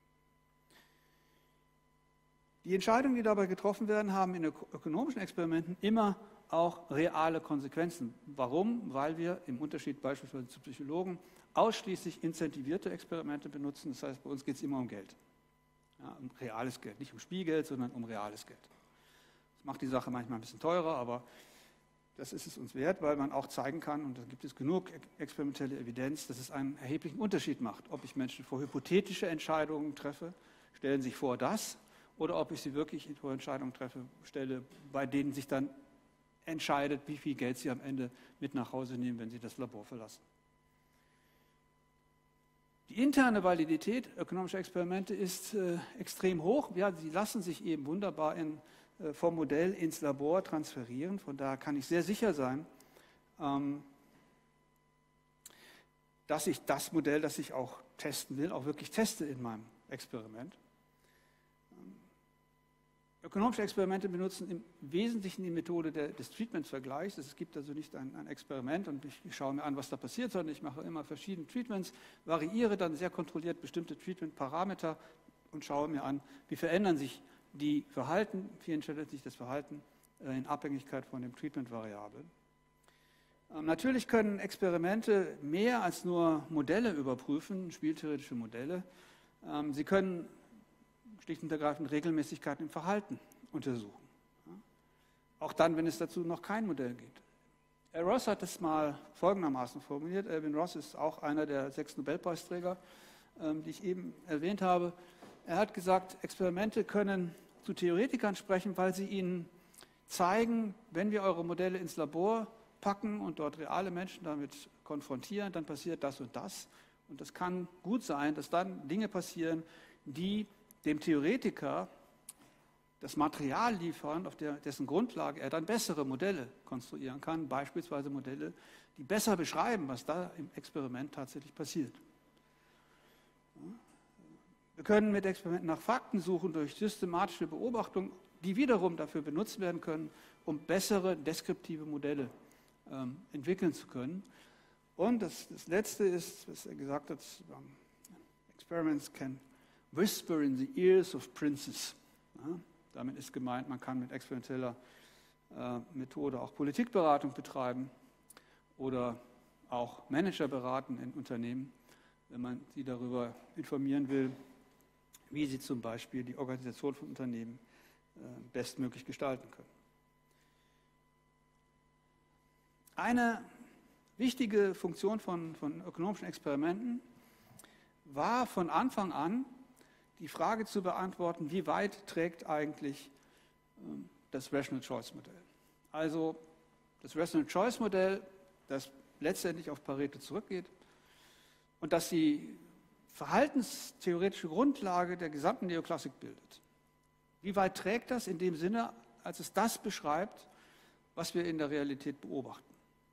Die Entscheidungen, die dabei getroffen werden, haben in ökonomischen Experimenten immer auch reale Konsequenzen. Warum? Weil wir im Unterschied beispielsweise zu Psychologen ausschließlich incentivierte Experimente benutzen. Das heißt, bei uns geht es immer um Geld. Ja, um reales Geld, nicht um Spielgeld, sondern um reales Geld. Das macht die Sache manchmal ein bisschen teurer, aber das ist es uns wert, weil man auch zeigen kann, und da gibt es genug experimentelle Evidenz, dass es einen erheblichen Unterschied macht, ob ich Menschen vor hypothetische Entscheidungen treffe, stellen sich vor das, oder ob ich sie wirklich vor Entscheidungen treffe, stelle, bei denen sich dann entscheidet, wie viel Geld sie am Ende mit nach Hause nehmen, wenn sie das Labor verlassen. Die interne Validität ökonomischer Experimente ist äh, extrem hoch. Ja, sie lassen sich eben wunderbar in, äh, vom Modell ins Labor transferieren. Von daher kann ich sehr sicher sein, ähm, dass ich das Modell, das ich auch testen will, auch wirklich teste in meinem Experiment. Ökonomische Experimente benutzen im Wesentlichen die Methode der, des Treatment-Vergleichs. Es gibt also nicht ein, ein Experiment und ich, ich schaue mir an, was da passiert, sondern ich mache immer verschiedene Treatments, variiere dann sehr kontrolliert bestimmte Treatment-Parameter und schaue mir an, wie verändern sich die Verhalten, wie entscheidet sich das Verhalten äh, in Abhängigkeit von den Treatment-Variablen. Ähm, natürlich können Experimente mehr als nur Modelle überprüfen, spieltheoretische Modelle. Ähm, sie können schlicht und ergreifend Regelmäßigkeiten im Verhalten untersuchen. Ja. Auch dann, wenn es dazu noch kein Modell gibt. Ross hat es mal folgendermaßen formuliert. Alvin Ross ist auch einer der sechs Nobelpreisträger, ähm, die ich eben erwähnt habe. Er hat gesagt, Experimente können zu Theoretikern sprechen, weil sie ihnen zeigen, wenn wir eure Modelle ins Labor packen und dort reale Menschen damit konfrontieren, dann passiert das und das. Und es kann gut sein, dass dann Dinge passieren, die dem Theoretiker das Material liefern, auf der, dessen Grundlage er dann bessere Modelle konstruieren kann, beispielsweise Modelle, die besser beschreiben, was da im Experiment tatsächlich passiert. Wir können mit Experimenten nach Fakten suchen durch systematische Beobachtung, die wiederum dafür benutzt werden können, um bessere deskriptive Modelle ähm, entwickeln zu können. Und das, das Letzte ist, was er gesagt hat, Experiments can whisper in the ears of princes. Ja, damit ist gemeint, man kann mit experimenteller äh, Methode auch Politikberatung betreiben oder auch Manager beraten in Unternehmen, wenn man sie darüber informieren will, wie sie zum Beispiel die Organisation von Unternehmen äh, bestmöglich gestalten können. Eine wichtige Funktion von, von ökonomischen Experimenten war von Anfang an, die Frage zu beantworten, wie weit trägt eigentlich ähm, das Rational Choice Modell. Also das Rational Choice Modell, das letztendlich auf Pareto zurückgeht und das die verhaltenstheoretische Grundlage der gesamten Neoklassik bildet. Wie weit trägt das in dem Sinne, als es das beschreibt, was wir in der Realität beobachten?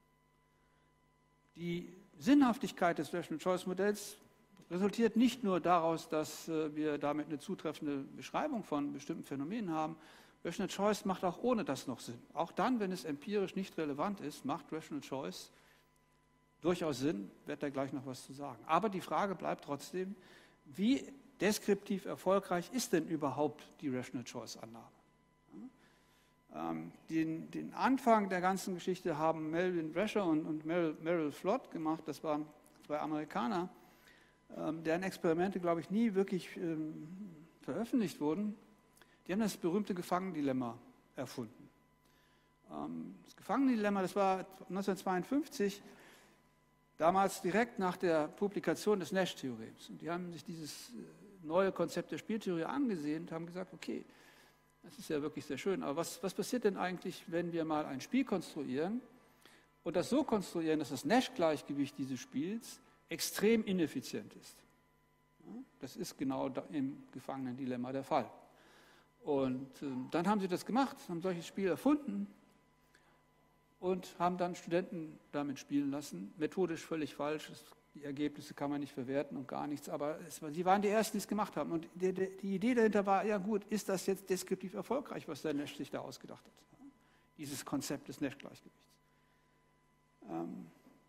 Die Sinnhaftigkeit des Rational Choice Modells resultiert nicht nur daraus, dass wir damit eine zutreffende Beschreibung von bestimmten Phänomenen haben. Rational Choice macht auch ohne das noch Sinn. Auch dann, wenn es empirisch nicht relevant ist, macht Rational Choice durchaus Sinn, wird da gleich noch was zu sagen. Aber die Frage bleibt trotzdem, wie deskriptiv erfolgreich ist denn überhaupt die Rational Choice Annahme? Ähm, den, den Anfang der ganzen Geschichte haben Melvin Drescher und, und Merrill, Merrill Flood gemacht. Das waren zwei Amerikaner, ähm, deren Experimente, glaube ich, nie wirklich ähm, veröffentlicht wurden. Die haben das berühmte Gefangenendilemma erfunden. Ähm, das Gefangenendilemma, das war neunzehnhundertzweiundfünfzig, damals direkt nach der Publikation des Nash-Theorems. Und die haben sich dieses neue Konzept der Spieltheorie angesehen und haben gesagt, okay, das ist ja wirklich sehr schön, aber was, was passiert denn eigentlich, wenn wir mal ein Spiel konstruieren und das so konstruieren, dass das Nash-Gleichgewicht dieses Spiels extrem ineffizient ist? Ja, das ist genau im Gefangenendilemma der Fall. Und äh, dann haben sie das gemacht, haben solches Spiel erfunden und haben dann Studenten damit spielen lassen. Methodisch völlig falsch, die Ergebnisse kann man nicht verwerten und gar nichts, aber es, sie waren die Ersten, die es gemacht haben. Und die, die Idee dahinter war, ja gut, ist das jetzt deskriptiv erfolgreich, was der Nash sich da ausgedacht hat? Dieses Konzept des Nash-Gleichgewichts. Ähm,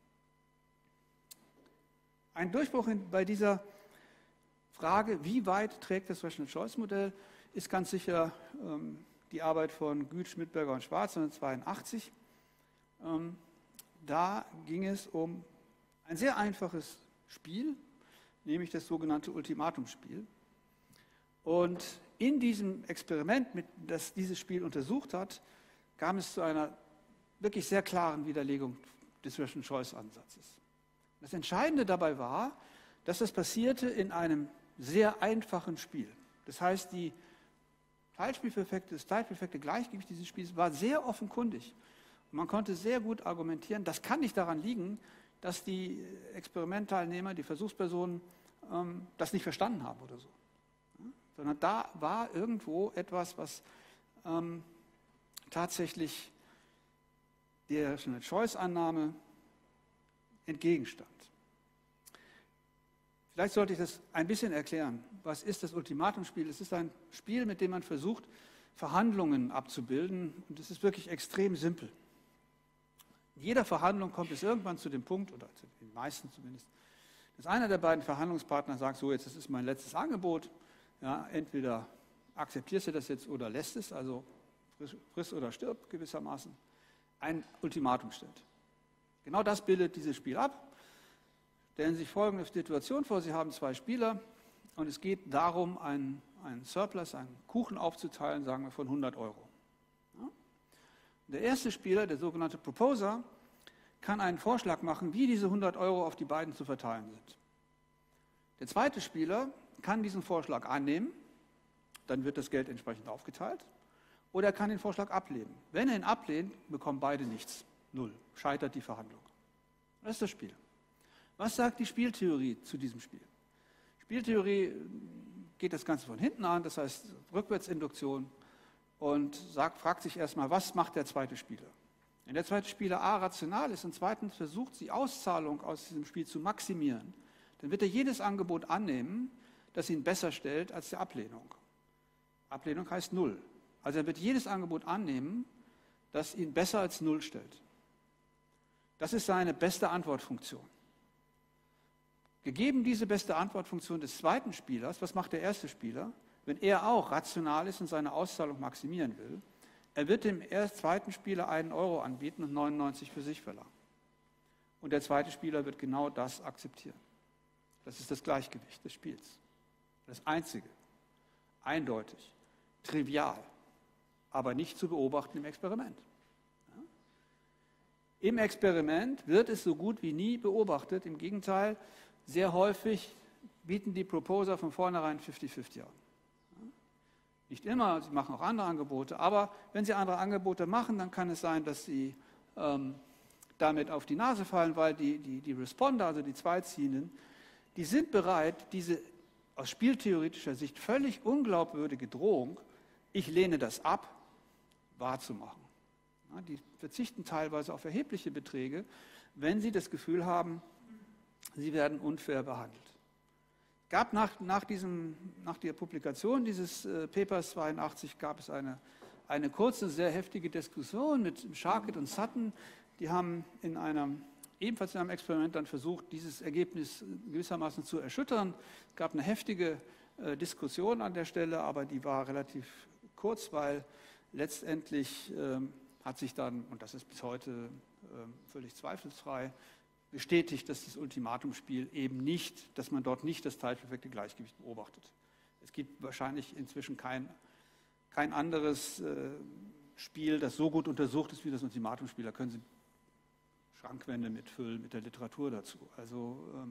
ein Durchbruch in, bei dieser Frage, wie weit trägt das Rational-Choice-Modell, ist ganz sicher ähm, die Arbeit von Güth, Schmidberger und Schwarz neunzehnhundertzweiundachtzig. Ähm, da ging es um ein sehr einfaches Spiel, nämlich das sogenannte Ultimatumsspiel. Und in diesem Experiment, mit, das dieses Spiel untersucht hat, kam es zu einer wirklich sehr klaren Widerlegung des Rational-Choice-Ansatzes. Das Entscheidende dabei war, dass das passierte in einem sehr einfachen Spiel. Das heißt, die Teilspielperfekte, das teilspielperfekte Gleichgewicht dieses Spiels war sehr offenkundig. Und man konnte sehr gut argumentieren, das kann nicht daran liegen, dass die Experimentteilnehmer, die Versuchspersonen, ähm, das nicht verstanden haben oder so. Ja? Sondern da war irgendwo etwas, was ähm, tatsächlich der Rational-Choice-Annahme entgegenstand. Vielleicht sollte ich das ein bisschen erklären. Was ist das Ultimatumsspiel? Es ist ein Spiel, mit dem man versucht, Verhandlungen abzubilden. Und es ist wirklich extrem simpel. In jeder Verhandlung kommt es irgendwann zu dem Punkt, oder zu den meisten zumindest, dass einer der beiden Verhandlungspartner sagt, so jetzt, das ist mein letztes Angebot. Ja, entweder akzeptierst du das jetzt oder lässt es, also friss oder stirb gewissermaßen, ein Ultimatum stellt. Genau das bildet dieses Spiel ab. Stellen Sie sich folgende Situation vor, Sie haben zwei Spieler und es geht darum, einen, einen Surplus, einen Kuchen aufzuteilen, sagen wir von hundert Euro. Ja? Der erste Spieler, der sogenannte Proposer, kann einen Vorschlag machen, wie diese hundert Euro auf die beiden zu verteilen sind. Der zweite Spieler kann diesen Vorschlag annehmen, dann wird das Geld entsprechend aufgeteilt, oder er kann den Vorschlag ablehnen. Wenn er ihn ablehnt, bekommen beide nichts, null, scheitert die Verhandlung. Das ist das Spiel. Was sagt die Spieltheorie zu diesem Spiel? Spieltheorie geht das Ganze von hinten an, das heißt Rückwärtsinduktion, und sagt, fragt sich erstmal, was macht der zweite Spieler? Wenn der zweite Spieler A rational ist und zweitens versucht, die Auszahlung aus diesem Spiel zu maximieren, dann wird er jedes Angebot annehmen, das ihn besser stellt als die Ablehnung. Ablehnung heißt Null. Also er wird jedes Angebot annehmen, das ihn besser als Null stellt. Das ist seine beste Antwortfunktion. Gegeben diese beste Antwortfunktion des zweiten Spielers, was macht der erste Spieler? Wenn er auch rational ist und seine Auszahlung maximieren will, er wird dem zweiten Spieler einen Euro anbieten und neunundneunzig für sich verlangen. Und der zweite Spieler wird genau das akzeptieren. Das ist das Gleichgewicht des Spiels. Das Einzige, eindeutig, trivial, aber nicht zu beobachten im Experiment. Ja? Im Experiment wird es so gut wie nie beobachtet. Im Gegenteil, sehr häufig bieten die Proposer von vornherein fünfzig fünfzig an. Ja? Nicht immer, sie machen auch andere Angebote, aber wenn sie andere Angebote machen, dann kann es sein, dass sie ähm, damit auf die Nase fallen, weil die, die, die Responder, also die Zweitziehenden, die sind bereit, diese aus spieltheoretischer Sicht völlig unglaubwürdige Drohung, ich lehne das ab, wahrzumachen. Ja, die verzichten teilweise auf erhebliche Beträge, wenn sie das Gefühl haben, sie werden unfair behandelt. Es gab nach, nach, diesem, nach der Publikation dieses äh, Papers zweiundachtzig gab es eine, eine kurze, sehr heftige Diskussion mit Sharkit und Sutton. Die haben in einem, ebenfalls in einem Experiment dann versucht, dieses Ergebnis gewissermaßen zu erschüttern. Es gab eine heftige äh, Diskussion an der Stelle, aber die war relativ kurz, weil letztendlich ähm, hat sich dann, und das ist bis heute ähm, völlig zweifelsfrei, bestätigt, dass das Ultimatumspiel eben nicht, dass man dort nicht das teilperfekte Gleichgewicht beobachtet. Es gibt wahrscheinlich inzwischen kein, kein anderes äh, Spiel, das so gut untersucht ist wie das Ultimatumspiel. Da können Sie Schrankwände mitfüllen mit der Literatur dazu. Also, ähm,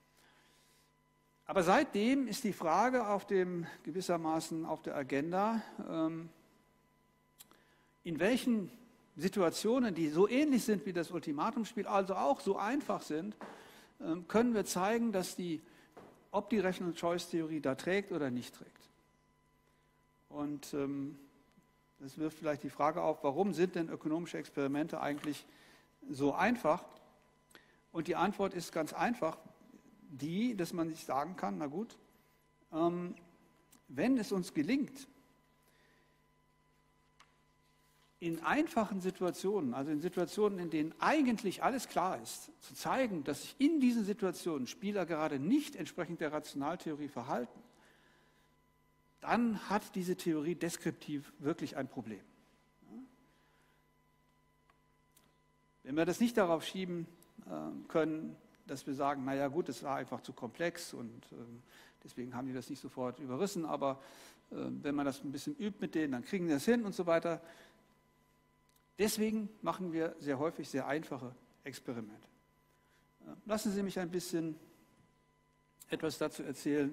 aber seitdem ist die Frage auf dem, gewissermaßen auf der Agenda, ähm, in welchen Situationen, die so ähnlich sind wie das Ultimatumspiel, also auch so einfach sind, ähm, können wir zeigen, dass die, ob die Rational-Choice-Theorie da trägt oder nicht trägt. Und ähm, das wirft vielleicht die Frage auf, warum sind denn ökonomische Experimente eigentlich so einfach? Und die Antwort ist ganz einfach, die, dass man sich sagen kann, na gut, ähm, wenn es uns gelingt, in einfachen Situationen, also in Situationen, in denen eigentlich alles klar ist, zu zeigen, dass sich in diesen Situationen Spieler gerade nicht entsprechend der Rationaltheorie verhalten, dann hat diese Theorie deskriptiv wirklich ein Problem. Wenn wir das nicht darauf schieben können, dass wir sagen, naja gut, es war einfach zu komplex und deswegen haben die das nicht sofort überrissen, aber wenn man das ein bisschen übt mit denen, dann kriegen die das hin und so weiter. Deswegen machen wir sehr häufig sehr einfache Experimente. Lassen Sie mich ein bisschen etwas dazu erzählen,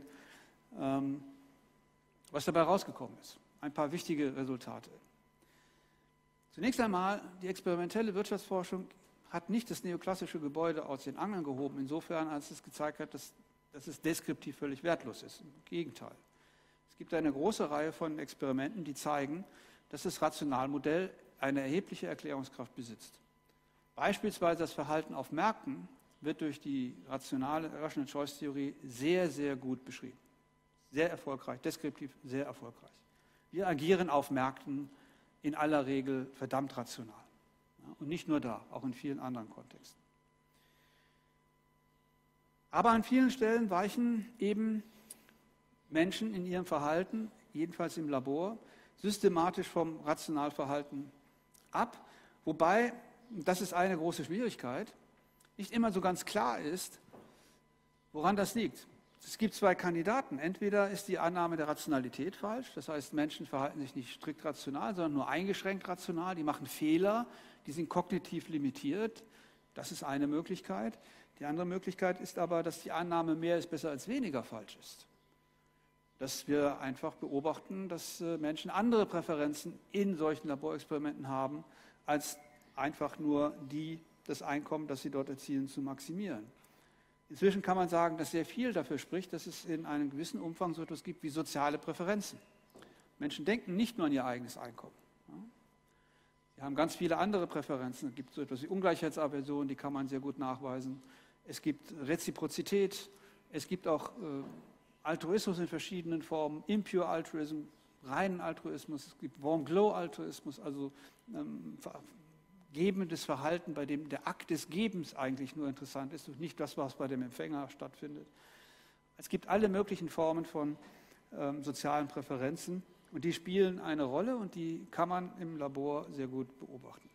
was dabei rausgekommen ist. Ein paar wichtige Resultate. Zunächst einmal, die experimentelle Wirtschaftsforschung hat nicht das neoklassische Gebäude aus den Angeln gehoben, insofern, als es gezeigt hat, dass, dass es deskriptiv völlig wertlos ist. Im Gegenteil. Es gibt eine große Reihe von Experimenten, die zeigen, dass das Rationalmodell eine erhebliche Erklärungskraft besitzt. Beispielsweise das Verhalten auf Märkten wird durch die rationale Rational-Choice-Theorie sehr, sehr gut beschrieben. Sehr erfolgreich, deskriptiv sehr erfolgreich. Wir agieren auf Märkten in aller Regel verdammt rational. Ja, und nicht nur da, auch in vielen anderen Kontexten. Aber an vielen Stellen weichen eben Menschen in ihrem Verhalten, jedenfalls im Labor, systematisch vom Rationalverhalten ab, wobei, das ist eine große Schwierigkeit, nicht immer so ganz klar ist, woran das liegt. Es gibt zwei Kandidaten. Entweder ist die Annahme der Rationalität falsch, das heißt, Menschen verhalten sich nicht strikt rational, sondern nur eingeschränkt rational, die machen Fehler, die sind kognitiv limitiert. Das ist eine Möglichkeit. Die andere Möglichkeit ist aber, dass die Annahme mehr ist besser als weniger falsch ist. Dass wir einfach beobachten, dass Menschen andere Präferenzen in solchen Laborexperimenten haben, als einfach nur die, das Einkommen, das sie dort erzielen, zu maximieren. Inzwischen kann man sagen, dass sehr viel dafür spricht, dass es in einem gewissen Umfang so etwas gibt wie soziale Präferenzen. Menschen denken nicht nur an ihr eigenes Einkommen. Sie haben ganz viele andere Präferenzen. Es gibt so etwas wie Ungleichheitsaversion, die kann man sehr gut nachweisen. Es gibt Reziprozität, es gibt auch äh, Altruismus in verschiedenen Formen, Impure Altruism, reinen Altruismus, es gibt Warm-Glow-Altruismus, also ähm, gebendes Verhalten, bei dem der Akt des Gebens eigentlich nur interessant ist und nicht das, was bei dem Empfänger stattfindet. Es gibt alle möglichen Formen von ähm, sozialen Präferenzen und die spielen eine Rolle und die kann man im Labor sehr gut beobachten.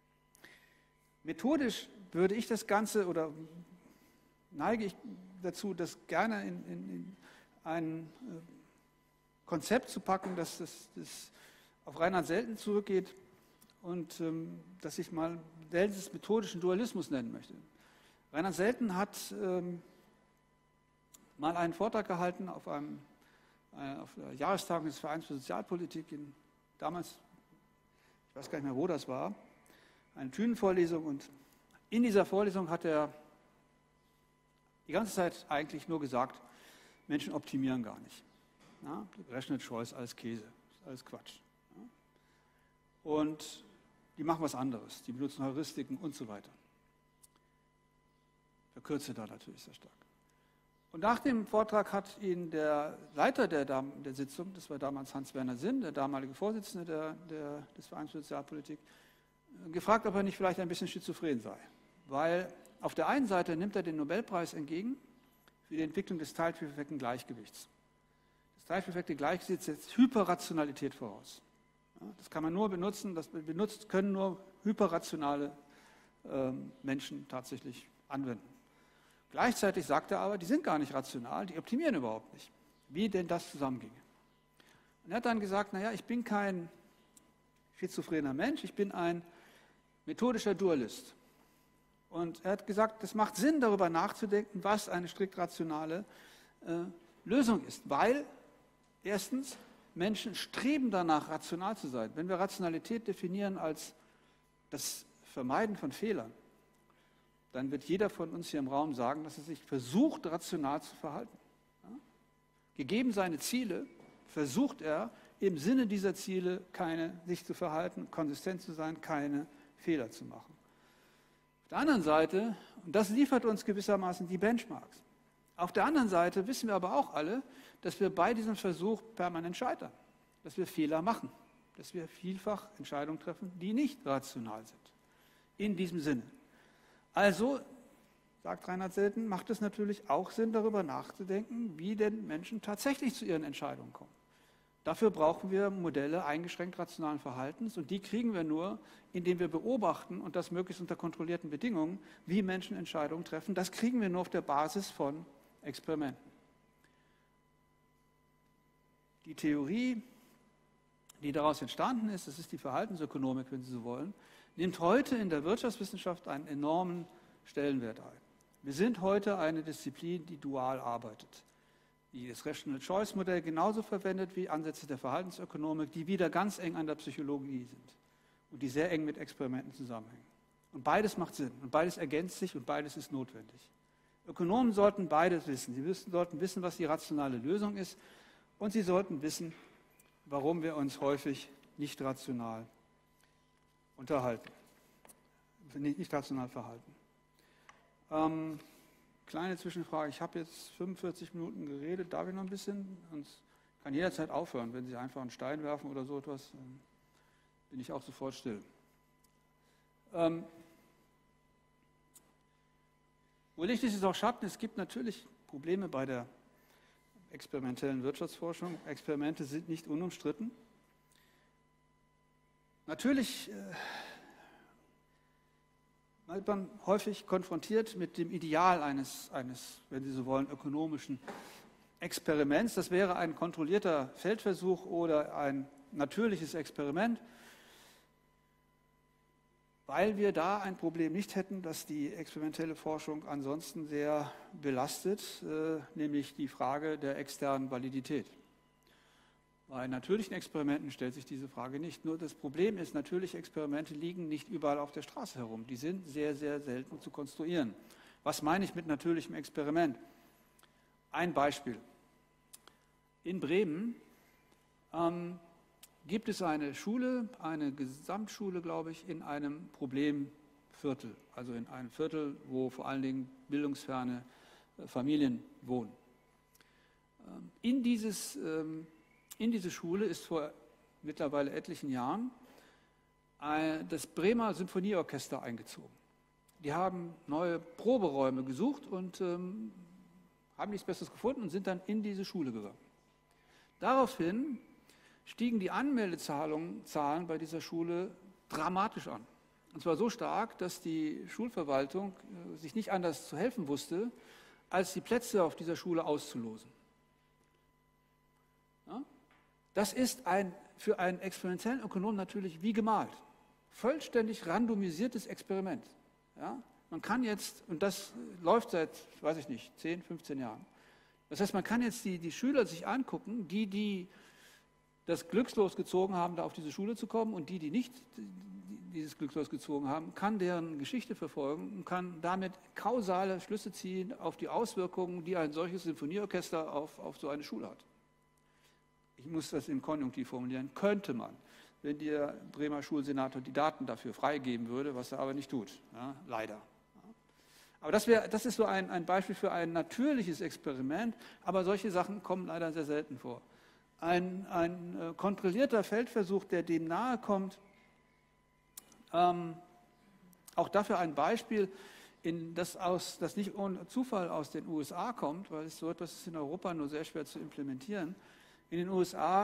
Methodisch würde ich das Ganze oder neige ich dazu, das gerne in, in, in ein äh, Konzept zu packen, das, das, das auf Reinhard Selten zurückgeht und ähm, das ich mal Modell des methodischen Dualismus nennen möchte. Reinhard Selten hat ähm, mal einen Vortrag gehalten auf, einem, äh, auf der Jahrestagung des Vereins für Sozialpolitik, in, damals, ich weiß gar nicht mehr, wo das war, eine Thünen-Vorlesung, und in dieser Vorlesung hat er die ganze Zeit eigentlich nur gesagt, Menschen optimieren gar nicht. Ja, Rational Choice, alles Käse, alles Quatsch. Ja. Und die machen was anderes, die benutzen Heuristiken und so weiter. Verkürze da natürlich sehr stark. Und nach dem Vortrag hat ihn der Leiter der, der Sitzung, das war damals Hans-Werner Sinn, der damalige Vorsitzende der, der, des Vereins für Sozialpolitik, gefragt, ob er nicht vielleicht ein bisschen schizophren sei. Weil auf der einen Seite nimmt er den Nobelpreis entgegen für die Entwicklung des teilperfekten Gleichgewichts. Das teilperfekte Gleichgewicht setzt Hyperrationalität voraus. Ja, das kann man nur benutzen, das benutzt, können nur hyperrationale äh, Menschen tatsächlich anwenden. Gleichzeitig sagt er aber, die sind gar nicht rational, die optimieren überhaupt nicht. Wie denn das zusammenginge. Und er hat dann gesagt, naja, ich bin kein schizophrener Mensch, ich bin ein methodischer Dualist. Und er hat gesagt, es macht Sinn, darüber nachzudenken, was eine strikt rationale äh, Lösung ist. Weil, erstens, Menschen streben danach, rational zu sein. Wenn wir Rationalität definieren als das Vermeiden von Fehlern, dann wird jeder von uns hier im Raum sagen, dass er sich versucht, rational zu verhalten. Ja? Gegeben seine Ziele, versucht er, im Sinne dieser Ziele keine, sich zu verhalten, konsistent zu sein, keine Fehler zu machen. Auf der anderen Seite, und das liefert uns gewissermaßen die Benchmarks, auf der anderen Seite wissen wir aber auch alle, dass wir bei diesem Versuch permanent scheitern, dass wir Fehler machen, dass wir vielfach Entscheidungen treffen, die nicht rational sind. In diesem Sinne. Also, sagt Reinhard Selten, macht es natürlich auch Sinn, darüber nachzudenken, wie denn Menschen tatsächlich zu ihren Entscheidungen kommen. Dafür brauchen wir Modelle eingeschränkt rationalen Verhaltens und die kriegen wir nur, indem wir beobachten und das möglichst unter kontrollierten Bedingungen, wie Menschen Entscheidungen treffen. Das kriegen wir nur auf der Basis von Experimenten. Die Theorie, die daraus entstanden ist, das ist die Verhaltensökonomik, wenn Sie so wollen, nimmt heute in der Wirtschaftswissenschaft einen enormen Stellenwert ein. Wir sind heute eine Disziplin, die dual arbeitet, die das Rational Choice Modell genauso verwendet wie Ansätze der Verhaltensökonomik, die wieder ganz eng an der Psychologie sind und die sehr eng mit Experimenten zusammenhängen. Und beides macht Sinn und beides ergänzt sich und beides ist notwendig. Ökonomen sollten beides wissen. Sie müssen, sollten wissen, was die rationale Lösung ist und sie sollten wissen, warum wir uns häufig nicht rational unterhalten, nicht, nicht rational verhalten. Ähm, kleine Zwischenfrage, ich habe jetzt fünfundvierzig Minuten geredet, darf ich noch ein bisschen? Sonst kann jederzeit aufhören, wenn Sie einfach einen Stein werfen oder so etwas, dann bin ich auch sofort still. Ähm, wo Licht ist, ist auch Schatten. Es gibt natürlich Probleme bei der experimentellen Wirtschaftsforschung. Experimente sind nicht unumstritten. Natürlich äh, wird man häufig konfrontiert mit dem Ideal eines, eines, wenn Sie so wollen, ökonomischen Experiments. Das wäre ein kontrollierter Feldversuch oder ein natürliches Experiment, weil wir da ein Problem nicht hätten, das die experimentelle Forschung ansonsten sehr belastet, äh, nämlich die Frage der externen Validität. Bei natürlichen Experimenten stellt sich diese Frage nicht. Nur das Problem ist, natürliche Experimente liegen nicht überall auf der Straße herum. Die sind sehr, sehr selten zu konstruieren. Was meine ich mit natürlichem Experiment? Ein Beispiel. In Bremen ähm, gibt es eine Schule, eine Gesamtschule, glaube ich, in einem Problemviertel. Also in einem Viertel, wo vor allen Dingen bildungsferne äh, Familien wohnen. Ähm, in dieses ähm, In diese Schule ist vor mittlerweile etlichen Jahren das Bremer Symphonieorchester eingezogen. Die haben neue Proberäume gesucht und ähm, haben nichts Besseres gefunden und sind dann in diese Schule gegangen. Daraufhin stiegen die Anmeldezahlen bei dieser Schule dramatisch an. Und zwar so stark, dass die Schulverwaltung äh, sich nicht anders zu helfen wusste, als die Plätze auf dieser Schule auszulosen. Ja? Das ist ein, für einen experimentellen Ökonom natürlich wie gemalt. Vollständig randomisiertes Experiment. Ja? Man kann jetzt, und das läuft seit, weiß ich nicht, zehn, fünfzehn Jahren. Das heißt, man kann jetzt die, die Schüler sich angucken, die, die das Glückslos gezogen haben, da auf diese Schule zu kommen, und die, die nicht dieses Glückslos gezogen haben, kann deren Geschichte verfolgen und kann damit kausale Schlüsse ziehen auf die Auswirkungen, die ein solches Symphonieorchester auf, auf so eine Schule hat. Ich muss das im Konjunktiv formulieren, könnte man, wenn der Bremer Schulsenator die Daten dafür freigeben würde, was er aber nicht tut, ja, leider. Aber das, wär, das ist so ein, ein Beispiel für ein natürliches Experiment, aber solche Sachen kommen leider sehr selten vor. Ein, ein äh, kontrollierter Feldversuch, der dem nahe kommt, ähm, auch dafür ein Beispiel, in das, aus, das nicht ohne Zufall aus den U S A kommt, weil es so etwas ist in Europa nur sehr schwer zu implementieren. In den U S A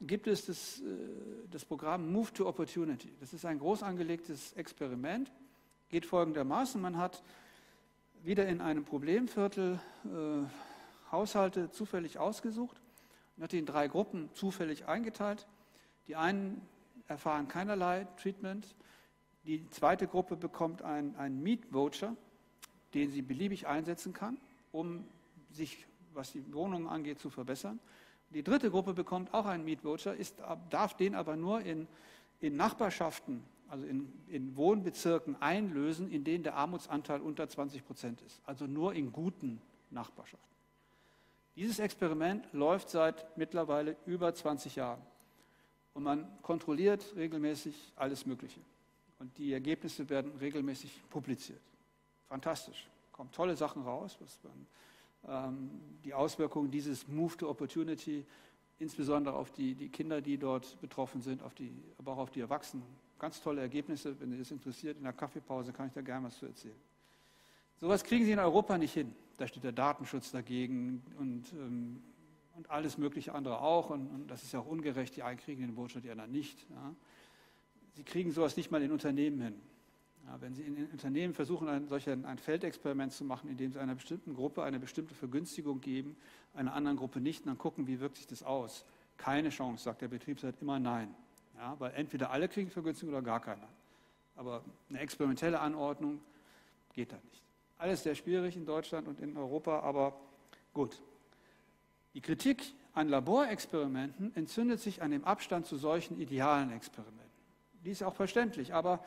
gibt es das, äh, das Programm Move to Opportunity. Das ist ein groß angelegtes Experiment, geht folgendermaßen: Man hat wieder in einem Problemviertel äh, Haushalte zufällig ausgesucht und hat die in drei Gruppen zufällig eingeteilt. Die einen erfahren keinerlei Treatment. Die zweite Gruppe bekommt einen, einen Miet-Voucher, den sie beliebig einsetzen kann, um sich, was die Wohnungen angeht, zu verbessern. Die dritte Gruppe bekommt auch einen Miet-Voucher, ist, darf den aber nur in, in Nachbarschaften, also in, in Wohnbezirken einlösen, in denen der Armutsanteil unter zwanzig Prozent ist, also nur in guten Nachbarschaften. Dieses Experiment läuft seit mittlerweile über zwanzig Jahren und man kontrolliert regelmäßig alles Mögliche. Und die Ergebnisse werden regelmäßig publiziert. Fantastisch. Kommen tolle Sachen raus, was man, ähm, die Auswirkungen dieses Move to Opportunity, insbesondere auf die, die Kinder, die dort betroffen sind, auf die, aber auch auf die Erwachsenen. Ganz tolle Ergebnisse. Wenn Sie das interessiert, in der Kaffeepause kann ich da gerne was zu erzählen. Sowas kriegen Sie in Europa nicht hin. Da steht der Datenschutz dagegen und, ähm, und alles mögliche andere auch. Und, und das ist ja auch ungerecht. Die einen kriegen den Voucher, die anderen nicht. Ja. Sie kriegen sowas nicht mal in Unternehmen hin. Ja, wenn Sie in, in Unternehmen versuchen, ein, solch ein, ein Feldexperiment zu machen, indem Sie einer bestimmten Gruppe eine bestimmte Vergünstigung geben, einer anderen Gruppe nicht, dann gucken, wie wirkt sich das aus. Keine Chance, sagt der Betriebsrat immer nein. Ja, weil entweder alle kriegen Vergünstigung oder gar keiner. Aber eine experimentelle Anordnung geht da nicht. Alles sehr schwierig in Deutschland und in Europa, aber gut. Die Kritik an Laborexperimenten entzündet sich an dem Abstand zu solchen idealen Experimenten. Die ist auch verständlich, aber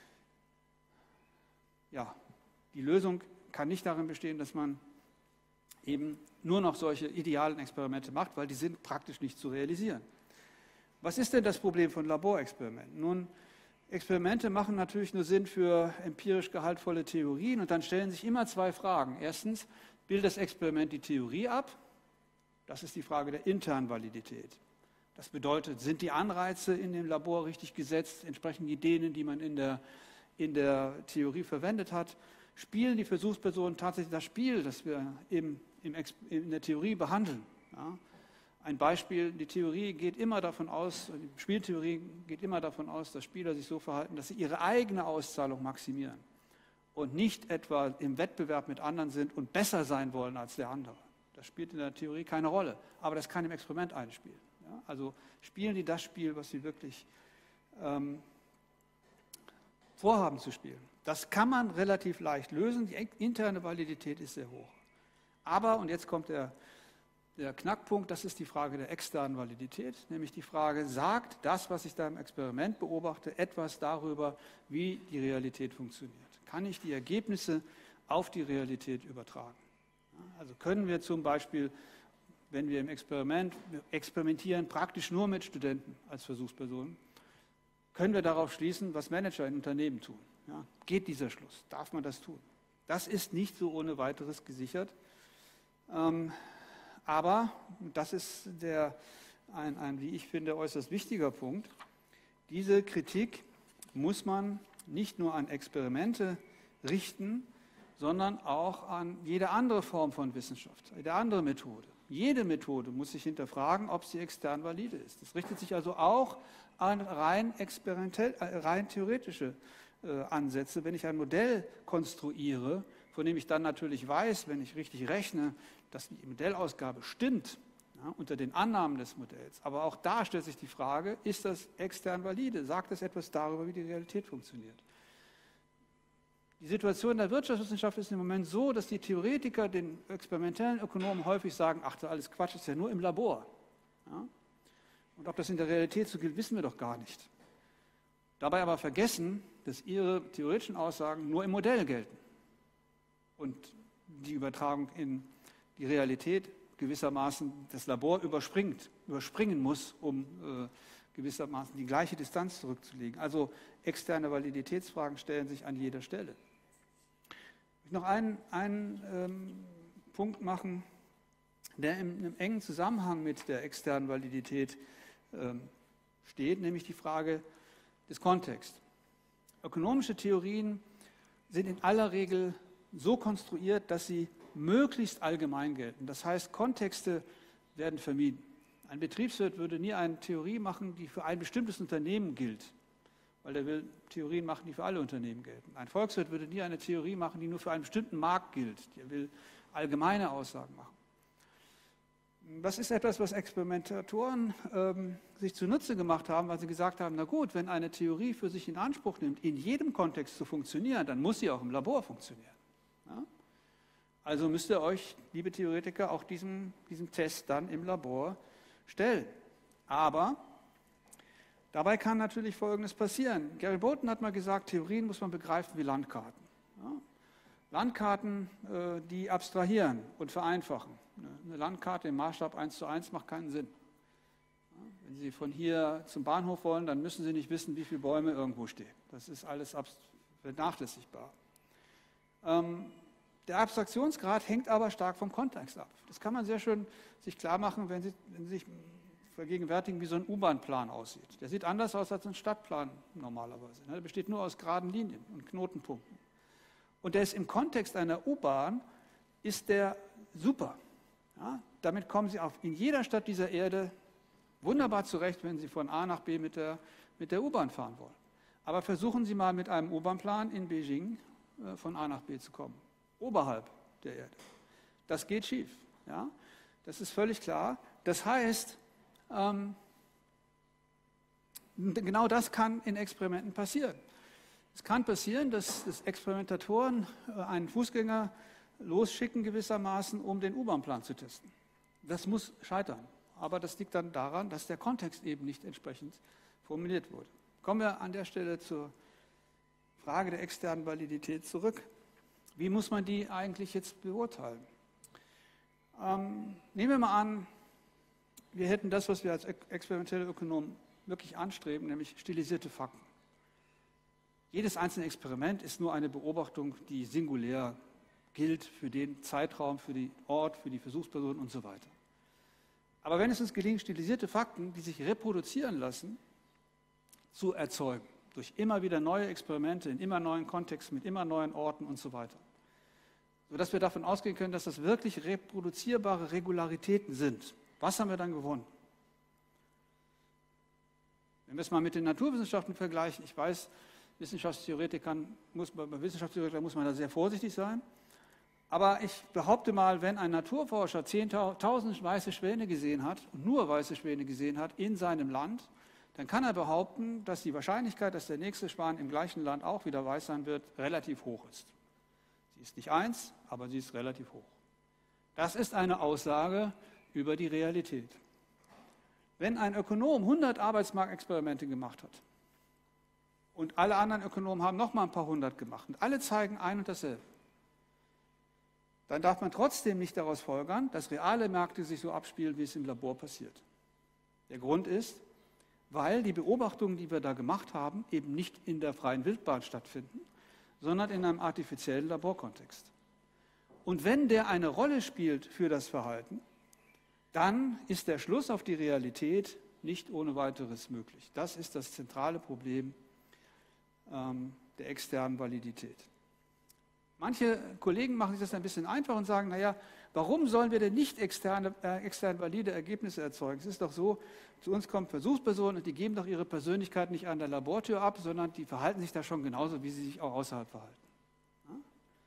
ja, die Lösung kann nicht darin bestehen, dass man eben nur noch solche idealen Experimente macht, weil die sind praktisch nicht zu realisieren. Was ist denn das Problem von Laborexperimenten? Nun, Experimente machen natürlich nur Sinn für empirisch gehaltvolle Theorien und dann stellen sich immer zwei Fragen. Erstens, bildet das Experiment die Theorie ab? Das ist die Frage der internen Validität. Das bedeutet, sind die Anreize in dem Labor richtig gesetzt, entsprechen die denen, die man in der, in der Theorie verwendet hat? Spielen die Versuchspersonen tatsächlich das Spiel, das wir im, im, in der Theorie behandeln? Ja? Ein Beispiel, die Theorie geht immer davon aus, die Spieltheorie geht immer davon aus, dass Spieler sich so verhalten, dass sie ihre eigene Auszahlung maximieren und nicht etwa im Wettbewerb mit anderen sind und besser sein wollen als der andere. Das spielt in der Theorie keine Rolle, aber das kann im Experiment einspielen. Ja, also spielen die das Spiel, was sie wirklich ähm, vorhaben zu spielen. Das kann man relativ leicht lösen, die interne Validität ist sehr hoch. Aber, und jetzt kommt der, der Knackpunkt, das ist die Frage der externen Validität, nämlich die Frage, sagt das, was ich da im Experiment beobachte, etwas darüber, wie die Realität funktioniert? Kann ich die Ergebnisse auf die Realität übertragen? Ja, also können wir zum Beispiel, wenn wir im Experiment wir experimentieren, praktisch nur mit Studenten als Versuchspersonen, können wir darauf schließen, was Manager in Unternehmen tun. Ja, geht dieser Schluss? Darf man das tun? Das ist nicht so ohne weiteres gesichert. Ähm, aber, das ist der, ein, ein, wie ich finde, äußerst wichtiger Punkt, diese Kritik muss man nicht nur an Experimente richten, sondern auch an jede andere Form von Wissenschaft, jede andere Methode. Jede Methode muss sich hinterfragen, ob sie extern valide ist. Das richtet sich also auch an rein, experimentell, rein theoretische äh, Ansätze. Wenn ich ein Modell konstruiere, von dem ich dann natürlich weiß, wenn ich richtig rechne, dass die Modellausgabe stimmt, ja, unter den Annahmen des Modells. Aber auch da stellt sich die Frage, ist das extern valide? Sagt das etwas darüber, wie die Realität funktioniert? Die Situation in der Wirtschaftswissenschaft ist im Moment so, dass die Theoretiker den experimentellen Ökonomen häufig sagen, ach, das ist alles Quatsch, ist ja nur im Labor. Ja? Und ob das in der Realität so gilt, wissen wir doch gar nicht. Dabei aber vergessen, dass ihre theoretischen Aussagen nur im Modell gelten und die Übertragung in die Realität gewissermaßen das Labor überspringt, überspringen muss, um äh, gewissermaßen die gleiche Distanz zurückzulegen. Also externe Validitätsfragen stellen sich an jeder Stelle. Ich will noch einen, einen ähm, Punkt machen, der im, im engen Zusammenhang mit der externen Validität ähm, steht, nämlich die Frage des Kontexts. Ökonomische Theorien sind in aller Regel so konstruiert, dass sie möglichst allgemein gelten. Das heißt, Kontexte werden vermieden. Ein Betriebswirt würde nie eine Theorie machen, die für ein bestimmtes Unternehmen gilt, weil er will Theorien machen, die für alle Unternehmen gelten. Ein Volkswirt würde nie eine Theorie machen, die nur für einen bestimmten Markt gilt. Der will allgemeine Aussagen machen. Das ist etwas, was Experimentatoren ähm, sich zunutze gemacht haben, weil sie gesagt haben, na gut, wenn eine Theorie für sich in Anspruch nimmt, in jedem Kontext zu funktionieren, dann muss sie auch im Labor funktionieren. Ja? Also müsst ihr euch, liebe Theoretiker, auch diesem, diesem Test dann im Labor stellen. Aber dabei kann natürlich Folgendes passieren. Gary Bolton hat mal gesagt, Theorien muss man begreifen wie Landkarten. Ja? Landkarten, äh, die abstrahieren und vereinfachen. Eine Landkarte im Maßstab eins zu eins macht keinen Sinn. Ja? Wenn Sie von hier zum Bahnhof wollen, dann müssen Sie nicht wissen, wie viele Bäume irgendwo stehen. Das ist alles vernachlässigbar. Ähm, Der Abstraktionsgrad hängt aber stark vom Kontext ab. Das kann man sehr schön sich klar machen, wenn Sie, wenn Sie sich vergegenwärtigen, wie so ein U-Bahn-Plan aussieht. Der sieht anders aus als ein Stadtplan normalerweise. Der besteht nur aus geraden Linien und Knotenpunkten. Und der ist im Kontext einer U-Bahn, ist der super. Ja, damit kommen Sie auf, in jeder Stadt dieser Erde wunderbar zurecht, wenn Sie von A nach B mit der, mit der U-Bahn fahren wollen. Aber versuchen Sie mal mit einem U-Bahn-Plan in Beijing äh, von A nach B zu kommen. Oberhalb der Erde. Das geht schief. Ja? Das ist völlig klar. Das heißt, ähm, genau das kann in Experimenten passieren. Es kann passieren, dass, dass Experimentatoren äh, einen Fußgänger losschicken gewissermaßen, um den U-Bahn-Plan zu testen. Das muss scheitern. Aber das liegt dann daran, dass der Kontext eben nicht entsprechend formuliert wurde. Kommen wir an der Stelle zur Frage der externen Validität zurück. Wie muss man die eigentlich jetzt beurteilen? Ähm, nehmen wir mal an, wir hätten das, was wir als experimentelle Ökonomen wirklich anstreben, nämlich stilisierte Fakten. Jedes einzelne Experiment ist nur eine Beobachtung, die singulär gilt für den Zeitraum, für den Ort, für die Versuchsperson und so weiter. Aber wenn es uns gelingt, stilisierte Fakten, die sich reproduzieren lassen, zu erzeugen, durch immer wieder neue Experimente, in immer neuen Kontexten, mit immer neuen Orten und so weiter, sodass wir davon ausgehen können, dass das wirklich reproduzierbare Regularitäten sind. Was haben wir dann gewonnen? Wenn wir es mal mit den Naturwissenschaften vergleichen, ich weiß, Wissenschaftstheoretikern muss, bei Wissenschaftstheoretikern muss man da sehr vorsichtig sein, aber ich behaupte mal, wenn ein Naturforscher zehntausend weiße Schwäne gesehen hat, und nur weiße Schwäne gesehen hat in seinem Land, dann kann er behaupten, dass die Wahrscheinlichkeit, dass der nächste Schwan im gleichen Land auch wieder weiß sein wird, relativ hoch ist. Sie ist nicht eins, aber sie ist relativ hoch. Das ist eine Aussage über die Realität. Wenn ein Ökonom hundert Arbeitsmarktexperimente gemacht hat und alle anderen Ökonomen haben noch mal ein paar hundert gemacht und alle zeigen ein und dasselbe, dann darf man trotzdem nicht daraus folgern, dass reale Märkte sich so abspielen, wie es im Labor passiert. Der Grund ist, weil die Beobachtungen, die wir da gemacht haben, eben nicht in der freien Wildbahn stattfinden, sondern in einem artifiziellen Laborkontext. Und wenn der eine Rolle spielt für das Verhalten, dann ist der Schluss auf die Realität nicht ohne weiteres möglich. Das ist das zentrale Problem ähm, der externen Validität. Manche Kollegen machen sich das ein bisschen einfach und sagen, naja, warum sollen wir denn nicht externe, äh, extern valide Ergebnisse erzeugen? Es ist doch so, zu uns kommen Versuchspersonen und die geben doch ihre Persönlichkeit nicht an der Labortür ab, sondern die verhalten sich da schon genauso, wie sie sich auch außerhalb verhalten. Ja?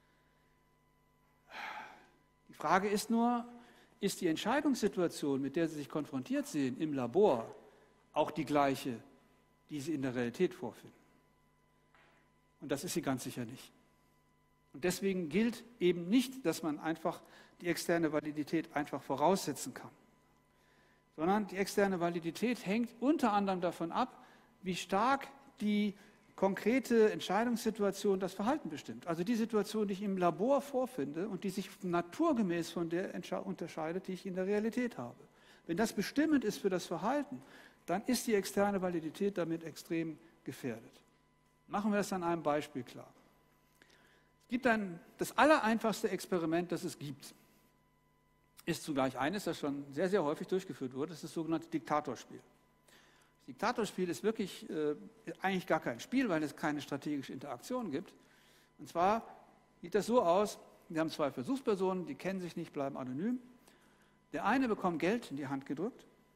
Die Frage ist nur, ist die Entscheidungssituation, mit der sie sich konfrontiert sehen im Labor, auch die gleiche, die sie in der Realität vorfinden? Und das ist sie ganz sicher nicht. Und deswegen gilt eben nicht, dass man einfach die externe Validität einfach voraussetzen kann, sondern die externe Validität hängt unter anderem davon ab, wie stark die konkrete Entscheidungssituation das Verhalten bestimmt. Also die Situation, die ich im Labor vorfinde und die sich naturgemäß von der unterscheidet, die ich in der Realität habe. Wenn das bestimmend ist für das Verhalten, dann ist die externe Validität damit extrem gefährdet. Machen wir das an einem Beispiel klar. Es gibt ein, das allereinfachste Experiment, das es gibt, ist zugleich eines, das schon sehr, sehr häufig durchgeführt wurde, das ist das sogenannte Diktatorspiel. Das Diktatorspiel ist wirklich äh, eigentlich gar kein Spiel, weil es keine strategische Interaktion gibt. Und zwar sieht das so aus, wir haben zwei Versuchspersonen, die kennen sich nicht, bleiben anonym. Der eine bekommt Geld in die Hand gedrückt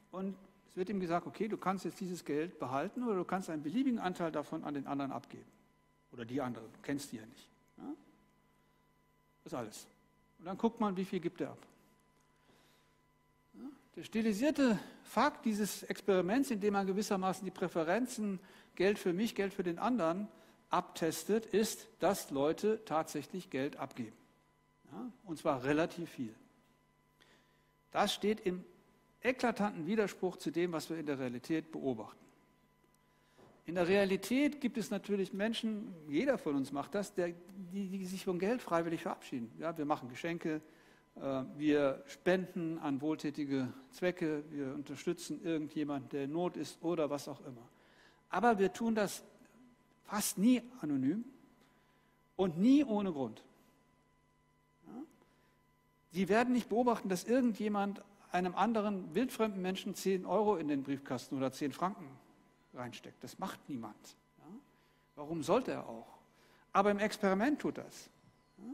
und es wird ihm gesagt, okay, du kannst jetzt dieses Geld behalten oder du kannst einen beliebigen Anteil davon an den anderen abgeben. Oder die andere, du kennst die ja nicht. Ja? Das ist alles. Und dann guckt man, wie viel gibt er ab. Ja? Der stilisierte Fakt dieses Experiments, in dem man gewissermaßen die Präferenzen, Geld für mich, Geld für den anderen, abtestet, ist, dass Leute tatsächlich Geld abgeben. Ja? Und zwar relativ viel. Das steht im eklatanten Widerspruch zu dem, was wir in der Realität beobachten. In der Realität gibt es natürlich Menschen, jeder von uns macht das, der, die, die sich von Geld freiwillig verabschieden. Ja, wir machen Geschenke, äh, wir spenden an wohltätige Zwecke, wir unterstützen irgendjemanden, der in Not ist oder was auch immer. Aber wir tun das fast nie anonym und nie ohne Grund. Ja? Sie werden nicht beobachten, dass irgendjemand einem anderen wildfremden Menschen zehn Euro in den Briefkasten oder zehn Franken reinsteckt. Das macht niemand. Ja? Warum sollte er auch? Aber im Experiment tut das. Ja?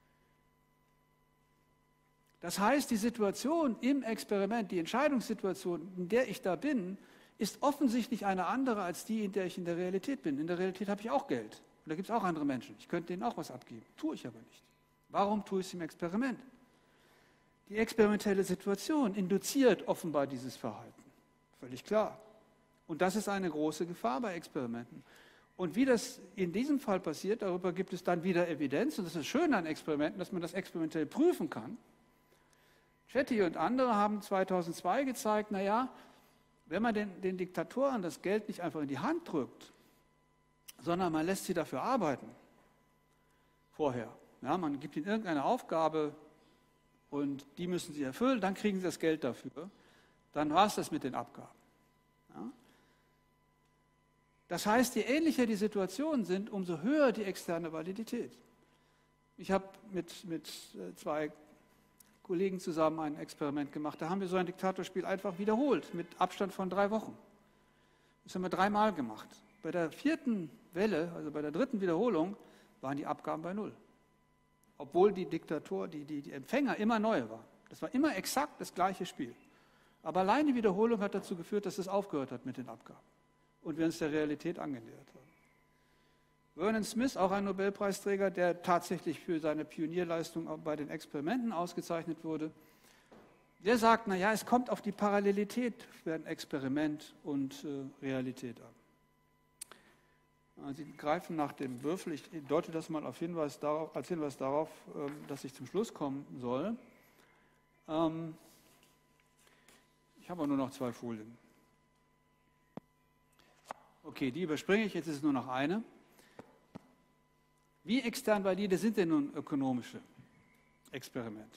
Das heißt, die Situation im Experiment, die Entscheidungssituation, in der ich da bin, ist offensichtlich eine andere als die, in der ich in der Realität bin. In der Realität habe ich auch Geld. Und da gibt es auch andere Menschen. Ich könnte denen auch was abgeben. Tue ich aber nicht. Warum tue ich es im Experiment? Die experimentelle Situation induziert offenbar dieses Verhalten. Völlig klar. Und das ist eine große Gefahr bei Experimenten. Und wie das in diesem Fall passiert, darüber gibt es dann wieder Evidenz. Und das ist schön an Experimenten, dass man das experimentell prüfen kann. Chetty und andere haben zweitausendzwei gezeigt, naja, wenn man den, den Diktatoren das Geld nicht einfach in die Hand drückt, sondern man lässt sie dafür arbeiten, vorher. Ja, man gibt ihnen irgendeine Aufgabe, und die müssen sie erfüllen, dann kriegen sie das Geld dafür. Dann war es das mit den Abgaben. Ja? Das heißt, je ähnlicher die Situationen sind, umso höher die externe Validität. Ich habe mit, mit zwei Kollegen zusammen ein Experiment gemacht. Da haben wir so ein Diktatorspiel einfach wiederholt, mit Abstand von drei Wochen. Das haben wir dreimal gemacht. Bei der vierten Welle, also bei der dritten Wiederholung, waren die Abgaben bei null. Obwohl die Diktator, die, die, die Empfänger immer neue waren. Das war immer exakt das gleiche Spiel. Aber allein die Wiederholung hat dazu geführt, dass es aufgehört hat mit den Abgaben. Und wir uns der Realität angenähert haben. Vernon Smith, auch ein Nobelpreisträger, der tatsächlich für seine Pionierleistung auch bei den Experimenten ausgezeichnet wurde, der sagt, naja, es kommt auf die Parallelität für ein Experiment und äh, Realität an. Sie greifen nach dem Würfel. Ich deute das mal auf Hinweis darauf, als Hinweis darauf, dass ich zum Schluss kommen soll. Ich habe nur noch zwei Folien. Okay, die überspringe ich, jetzt ist es nur noch eine. Wie extern valide sind denn nun ökonomische Experimente?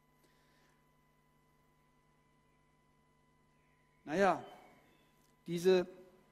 Naja, diese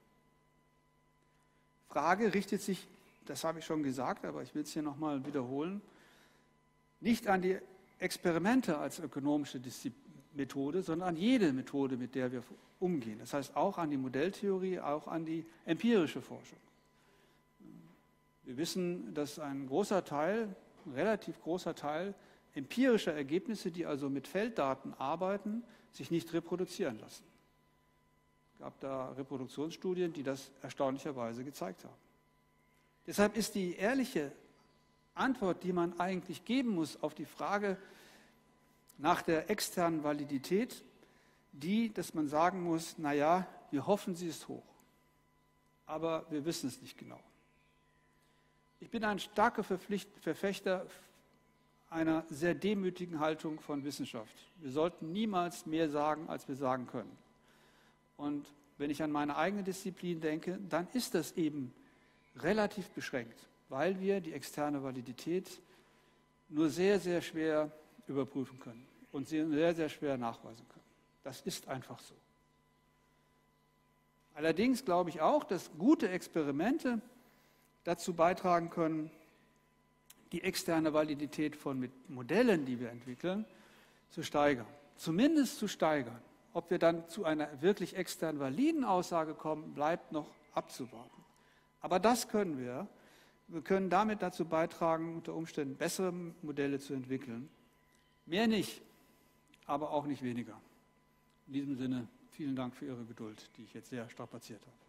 Frage richtet sich, das habe ich schon gesagt, aber ich will es hier nochmal wiederholen, nicht an die Experimente als ökonomische Methode, sondern an jede Methode, mit der wir umgehen. Das heißt auch an die Modelltheorie, auch an die empirische Forschung. Wir wissen, dass ein großer Teil, ein relativ großer Teil empirischer Ergebnisse, die also mit Felddaten arbeiten, sich nicht reproduzieren lassen. Es gab da Reproduktionsstudien, die das erstaunlicherweise gezeigt haben. Deshalb ist die ehrliche Antwort, die man eigentlich geben muss auf die Frage nach der externen Validität, die, dass man sagen muss, naja, wir hoffen, sie ist hoch, aber wir wissen es nicht genau. Ich bin ein starker Verfechter einer sehr demütigen Haltung von Wissenschaft. Wir sollten niemals mehr sagen, als wir sagen können. Und wenn ich an meine eigene Disziplin denke, dann ist das eben relativ beschränkt, weil wir die externe Validität nur sehr, sehr schwer überprüfen können und sie sehr, sehr schwer nachweisen können. Das ist einfach so. Allerdings glaube ich auch, dass gute Experimente dazu beitragen können, die externe Validität von Modellen, die wir entwickeln, zu steigern. Zumindest zu steigern. Ob wir dann zu einer wirklich extern validen Aussage kommen, bleibt noch abzuwarten. Aber das können wir. Wir können damit dazu beitragen, unter Umständen bessere Modelle zu entwickeln. Mehr nicht, aber auch nicht weniger. In diesem Sinne, vielen Dank. vielen Dank für Ihre Geduld, die ich jetzt sehr strapaziert habe.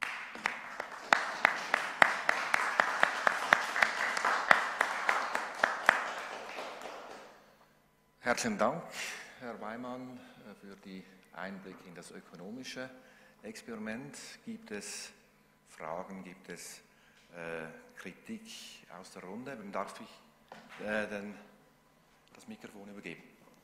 Herzlichen Dank, Herr Weimann, für die Einblicke in das ökonomische Experiment. Gibt es Fragen, gibt es äh, Kritik aus der Runde? Dann darf ich äh, den, das Mikrofon übergeben.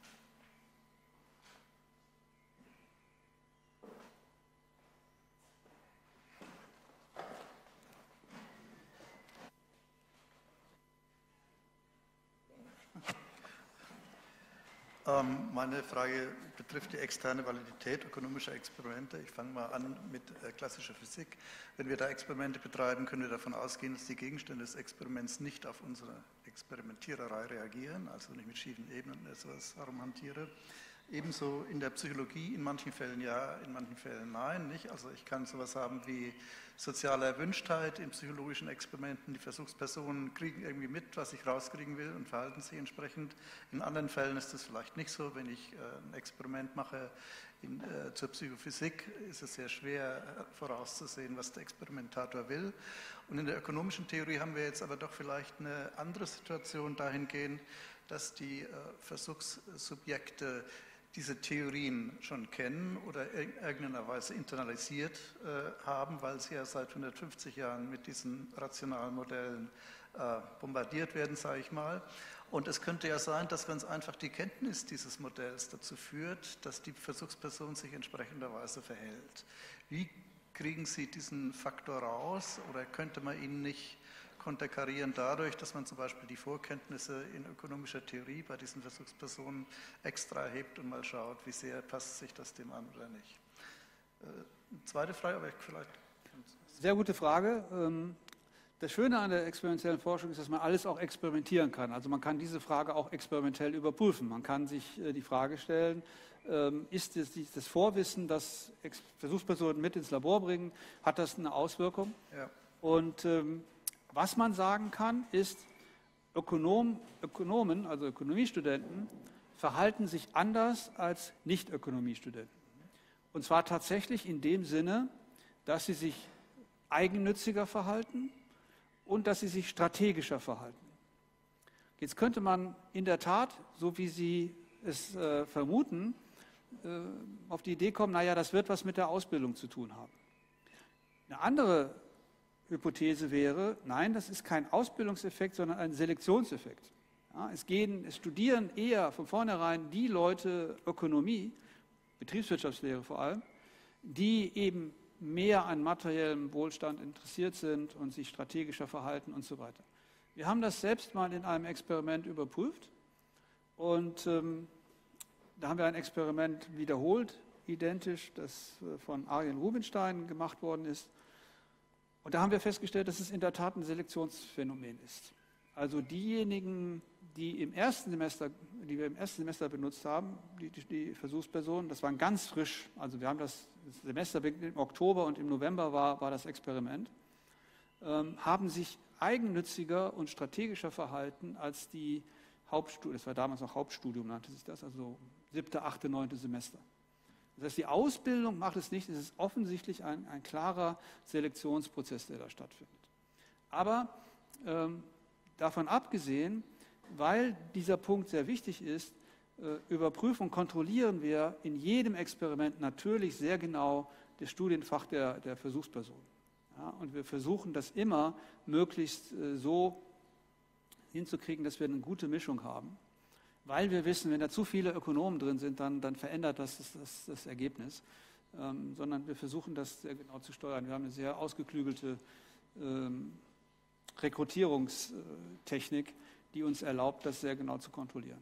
Ähm, meine Frage betrifft die externe Validität ökonomischer Experimente. Ich fange mal an mit äh, klassischer Physik. Wenn wir da Experimente betreiben, können wir davon ausgehen, dass die Gegenstände des Experiments nicht auf unsere Experimentiererei reagieren, also wenn ich mit schiefen Ebenen etwas herumhantiere. Ebenso in der Psychologie, in manchen Fällen ja, in manchen Fällen nein. Nicht? Also ich kann sowas haben wie soziale Erwünschtheit in psychologischen Experimenten. Die Versuchspersonen kriegen irgendwie mit, was ich rauskriegen will und verhalten sich entsprechend. In anderen Fällen ist das vielleicht nicht so. Wenn ich äh, ein Experiment mache in, äh, zur Psychophysik, ist es sehr schwer äh, vorauszusehen, was der Experimentator will. Und in der ökonomischen Theorie haben wir jetzt aber doch vielleicht eine andere Situation dahingehend, dass die äh, Versuchssubjekte diese Theorien schon kennen oder in irgendeiner Weise internalisiert äh, haben, weil sie ja seit hundertfünfzig Jahren mit diesen rationalen Modellen äh, bombardiert werden, sage ich mal. Und es könnte ja sein, dass ganz einfach die Kenntnis dieses Modells dazu führt, dass die Versuchsperson sich entsprechenderweise verhält. Wie kriegen Sie diesen Faktor raus oder könnte man ihn nicht konterkarieren dadurch, dass man zum Beispiel die Vorkenntnisse in ökonomischer Theorie bei diesen Versuchspersonen extra erhebt und mal schaut, wie sehr passt sich das dem an oder nicht. Äh, zweite Frage, aber ich vielleicht... Sehr gute Frage. Das Schöne an der experimentellen Forschung ist, dass man alles auch experimentieren kann. Also man kann diese Frage auch experimentell überprüfen. Man kann sich die Frage stellen, ist das Vorwissen, das Versuchspersonen mit ins Labor bringen, hat das eine Auswirkung? Ja. Und was man sagen kann, ist, Ökonom, Ökonomen, also Ökonomiestudenten, verhalten sich anders als Nicht-Ökonomiestudenten. Und zwar tatsächlich in dem Sinne, dass sie sich eigennütziger verhalten und dass sie sich strategischer verhalten. Jetzt könnte man in der Tat, so wie Sie es äh, vermuten, äh, auf die Idee kommen, naja, das wird was mit der Ausbildung zu tun haben. Eine andere Hypothese wäre, nein, das ist kein Ausbildungseffekt, sondern ein Selektionseffekt. Ja, es, gehen, es studieren eher von vornherein die Leute Ökonomie, Betriebswirtschaftslehre vor allem, die eben mehr an materiellem Wohlstand interessiert sind und sich strategischer verhalten und so weiter. Wir haben das selbst mal in einem Experiment überprüft und ähm, da haben wir ein Experiment wiederholt, identisch, das von Arjen Rubinstein gemacht worden ist. Und da haben wir festgestellt, dass es in der Tat ein Selektionsphänomen ist. Also diejenigen, die im ersten Semester, die wir im ersten Semester benutzt haben, die, die, die Versuchspersonen, das waren ganz frisch. Also wir haben das, das Semester im Oktober und im November war, war das Experiment, ähm, haben sich eigennütziger und strategischer verhalten als die Hauptstudium. Das war damals noch Hauptstudium, nannte sich das, also siebte, achte, neunte Semester. Das heißt, die Ausbildung macht es nicht, es ist offensichtlich ein, ein klarer Selektionsprozess, der da stattfindet. Aber ähm, davon abgesehen, weil dieser Punkt sehr wichtig ist, äh, überprüfen und kontrollieren wir in jedem Experiment natürlich sehr genau das Studienfach der, der Versuchsperson. Ja, und wir versuchen das immer möglichst äh, so hinzukriegen, dass wir eine gute Mischung haben. Weil wir wissen, wenn da zu viele Ökonomen drin sind, dann, dann verändert das das, das, das Ergebnis. Ähm, sondern wir versuchen das sehr genau zu steuern. Wir haben eine sehr ausgeklügelte ähm, Rekrutierungstechnik, die uns erlaubt, das sehr genau zu kontrollieren.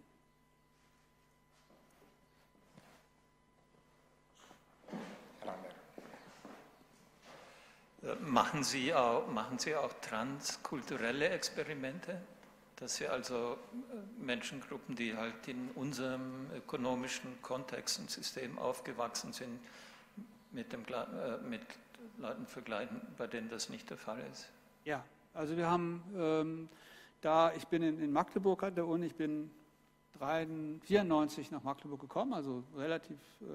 Machen Sie auch, machen Sie auch transkulturelle Experimente? Dass Sie also Menschengruppen, die halt in unserem ökonomischen Kontext und System aufgewachsen sind, mit, dem, äh, mit Leuten vergleichen, bei denen das nicht der Fall ist? Ja, also wir haben ähm, da, ich bin in, in Magdeburg an der Uni, ich bin vierundneunzig nach Magdeburg gekommen, also relativ äh,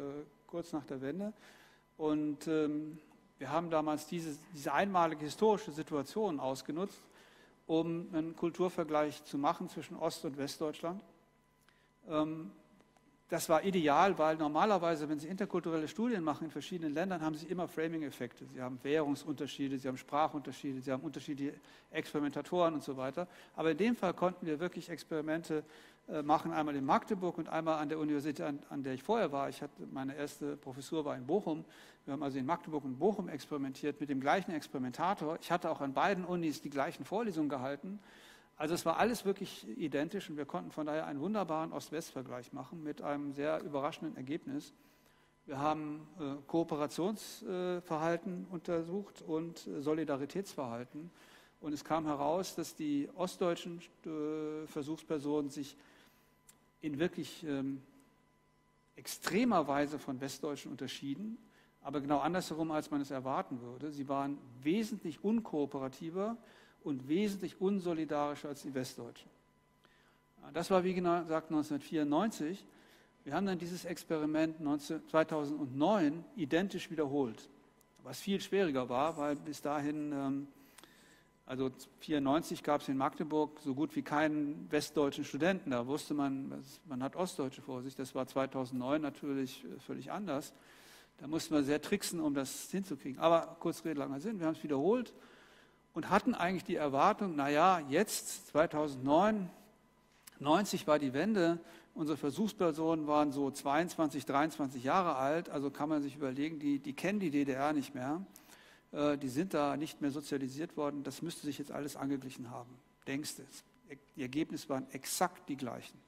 kurz nach der Wende. Und ähm, wir haben damals diese, diese einmalige historische Situation ausgenutzt, um einen Kulturvergleich zu machen zwischen Ost- und Westdeutschland. Ähm, Das war ideal, weil normalerweise, wenn Sie interkulturelle Studien machen in verschiedenen Ländern, haben Sie immer Framing-Effekte. Sie haben Währungsunterschiede, Sie haben Sprachunterschiede, Sie haben unterschiedliche Experimentatoren und so weiter. Aber in dem Fall konnten wir wirklich Experimente äh, machen, einmal in Magdeburg und einmal an der Universität, an, an der ich vorher war. Ich hatte, meine erste Professur war in Bochum. Wir haben also in Magdeburg und Bochum experimentiert mit dem gleichen Experimentator. Ich hatte auch an beiden Unis die gleichen Vorlesungen gehalten. Also es war alles wirklich identisch und wir konnten von daher einen wunderbaren Ost-West-Vergleich machen mit einem sehr überraschenden Ergebnis. Wir haben äh, Kooperationsverhalten äh, untersucht und äh, Solidaritätsverhalten und es kam heraus, dass die ostdeutschen äh, Versuchspersonen sich in wirklich ähm, extremer Weise von Westdeutschen unterschieden, aber genau andersherum, als man es erwarten würde. Sie waren wesentlich unkooperativer und wesentlich unsolidarischer als die Westdeutschen. Das war, wie gesagt, neunzehnhundertvierundneunzig. Wir haben dann dieses Experiment zweitausendneun identisch wiederholt, was viel schwieriger war, weil bis dahin, also neunzehnhundertvierundneunzig gab es in Magdeburg so gut wie keinen westdeutschen Studenten. Da wusste man, man hat Ostdeutsche vor sich. Das war zweitausendneun natürlich völlig anders. Da mussten wir sehr tricksen, um das hinzukriegen. Aber kurz Rede, langer Sinn, wir haben es wiederholt. Und hatten eigentlich die Erwartung, naja, jetzt zweitausendneun, neunzig war die Wende, unsere Versuchspersonen waren so zweiundzwanzig, dreiundzwanzig Jahre alt, also kann man sich überlegen, die, die kennen die D D R nicht mehr, äh, die sind da nicht mehr sozialisiert worden, das müsste sich jetzt alles angeglichen haben. Denkst du, die Ergebnisse waren exakt die gleichen.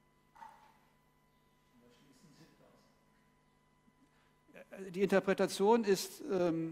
Die Interpretation ist... Ähm,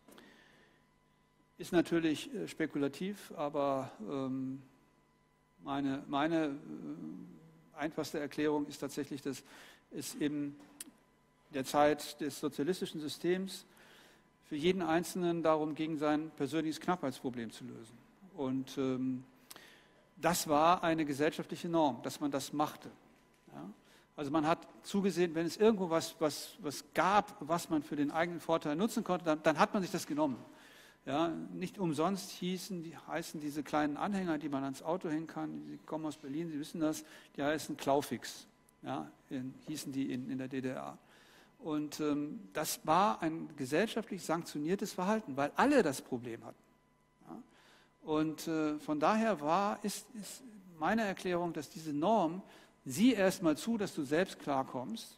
Ist natürlich äh, spekulativ, aber ähm, meine, meine äh, einfachste Erklärung ist tatsächlich, dass es in der Zeit des sozialistischen Systems für jeden Einzelnen darum ging, sein persönliches Knappheitsproblem zu lösen. Und ähm, das war eine gesellschaftliche Norm, dass man das machte. Ja? Also man hat zugesehen, wenn es irgendwo was, was, was gab, was man für den eigenen Vorteil nutzen konnte, dann, dann hat man sich das genommen. Ja, nicht umsonst hießen, die, heißen diese kleinen Anhänger, die man ans Auto hängen kann, die kommen aus Berlin, Sie wissen das, die heißen Klaufix, ja, in, hießen die in, in der D D R. Und ähm, das war ein gesellschaftlich sanktioniertes Verhalten, weil alle das Problem hatten. Ja. Und äh, von daher war, ist, ist meine Erklärung, dass diese Norm, sieh erst mal zu, dass du selbst klarkommst,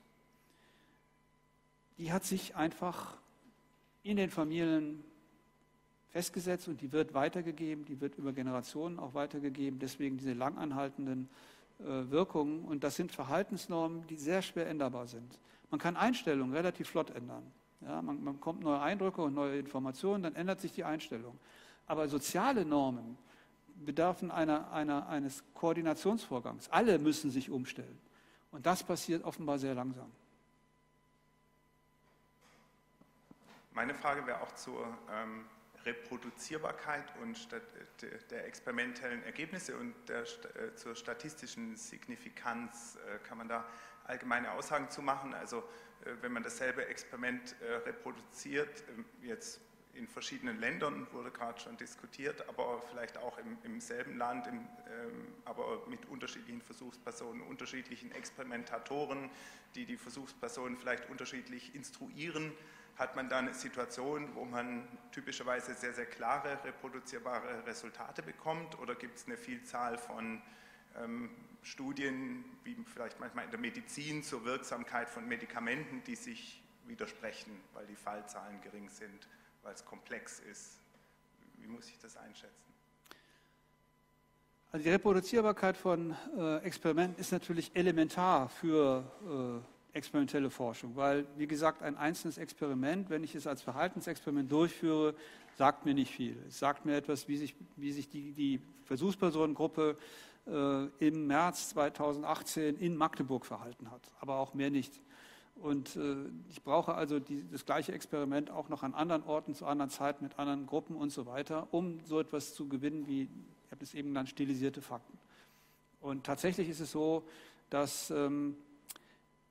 die hat sich einfach in den Familien festgesetzt und die wird weitergegeben, die wird über Generationen auch weitergegeben, deswegen diese langanhaltenden äh, Wirkungen. Und das sind Verhaltensnormen, die sehr schwer änderbar sind. Man kann Einstellungen relativ flott ändern. Ja, man, man bekommt neue Eindrücke und neue Informationen, dann ändert sich die Einstellung. Aber soziale Normen bedarfen einer, einer, eines Koordinationsvorgangs. Alle müssen sich umstellen. Und das passiert offenbar sehr langsam. Meine Frage wäre auch zur ähm Reproduzierbarkeit und der experimentellen Ergebnisse und der, zur statistischen Signifikanz. Kann man da allgemeine Aussagen zu machen? Also wenn man dasselbe Experiment reproduziert, jetzt in verschiedenen Ländern, wurde gerade schon diskutiert, aber vielleicht auch im, im selben Land, im, ähm, aber mit unterschiedlichen Versuchspersonen, unterschiedlichen Experimentatoren, die die Versuchspersonen vielleicht unterschiedlich instruieren, hat man dann eine Situation, wo man typischerweise sehr, sehr klare, reproduzierbare Resultate bekommt, oder gibt es eine Vielzahl von ähm, Studien, wie vielleicht manchmal in der Medizin, zur Wirksamkeit von Medikamenten, die sich widersprechen, weil die Fallzahlen gering sind, weil es komplex ist? Wie muss ich das einschätzen? Also die Reproduzierbarkeit von äh, Experimenten ist natürlich elementar für äh, experimentelle Forschung, weil, wie gesagt, ein einzelnes Experiment, wenn ich es als Verhaltensexperiment durchführe, sagt mir nicht viel. Es sagt mir etwas, wie sich, wie sich die, die Versuchspersonengruppe äh, im März zweitausendachtzehn in Magdeburg verhalten hat, aber auch mehr nicht. Und äh, ich brauche also die, das gleiche Experiment auch noch an anderen Orten, zu anderen Zeiten, mit anderen Gruppen und so weiter, um so etwas zu gewinnen wie, ich habe es eben genannt, stilisierte Fakten. Und tatsächlich ist es so, dass ähm,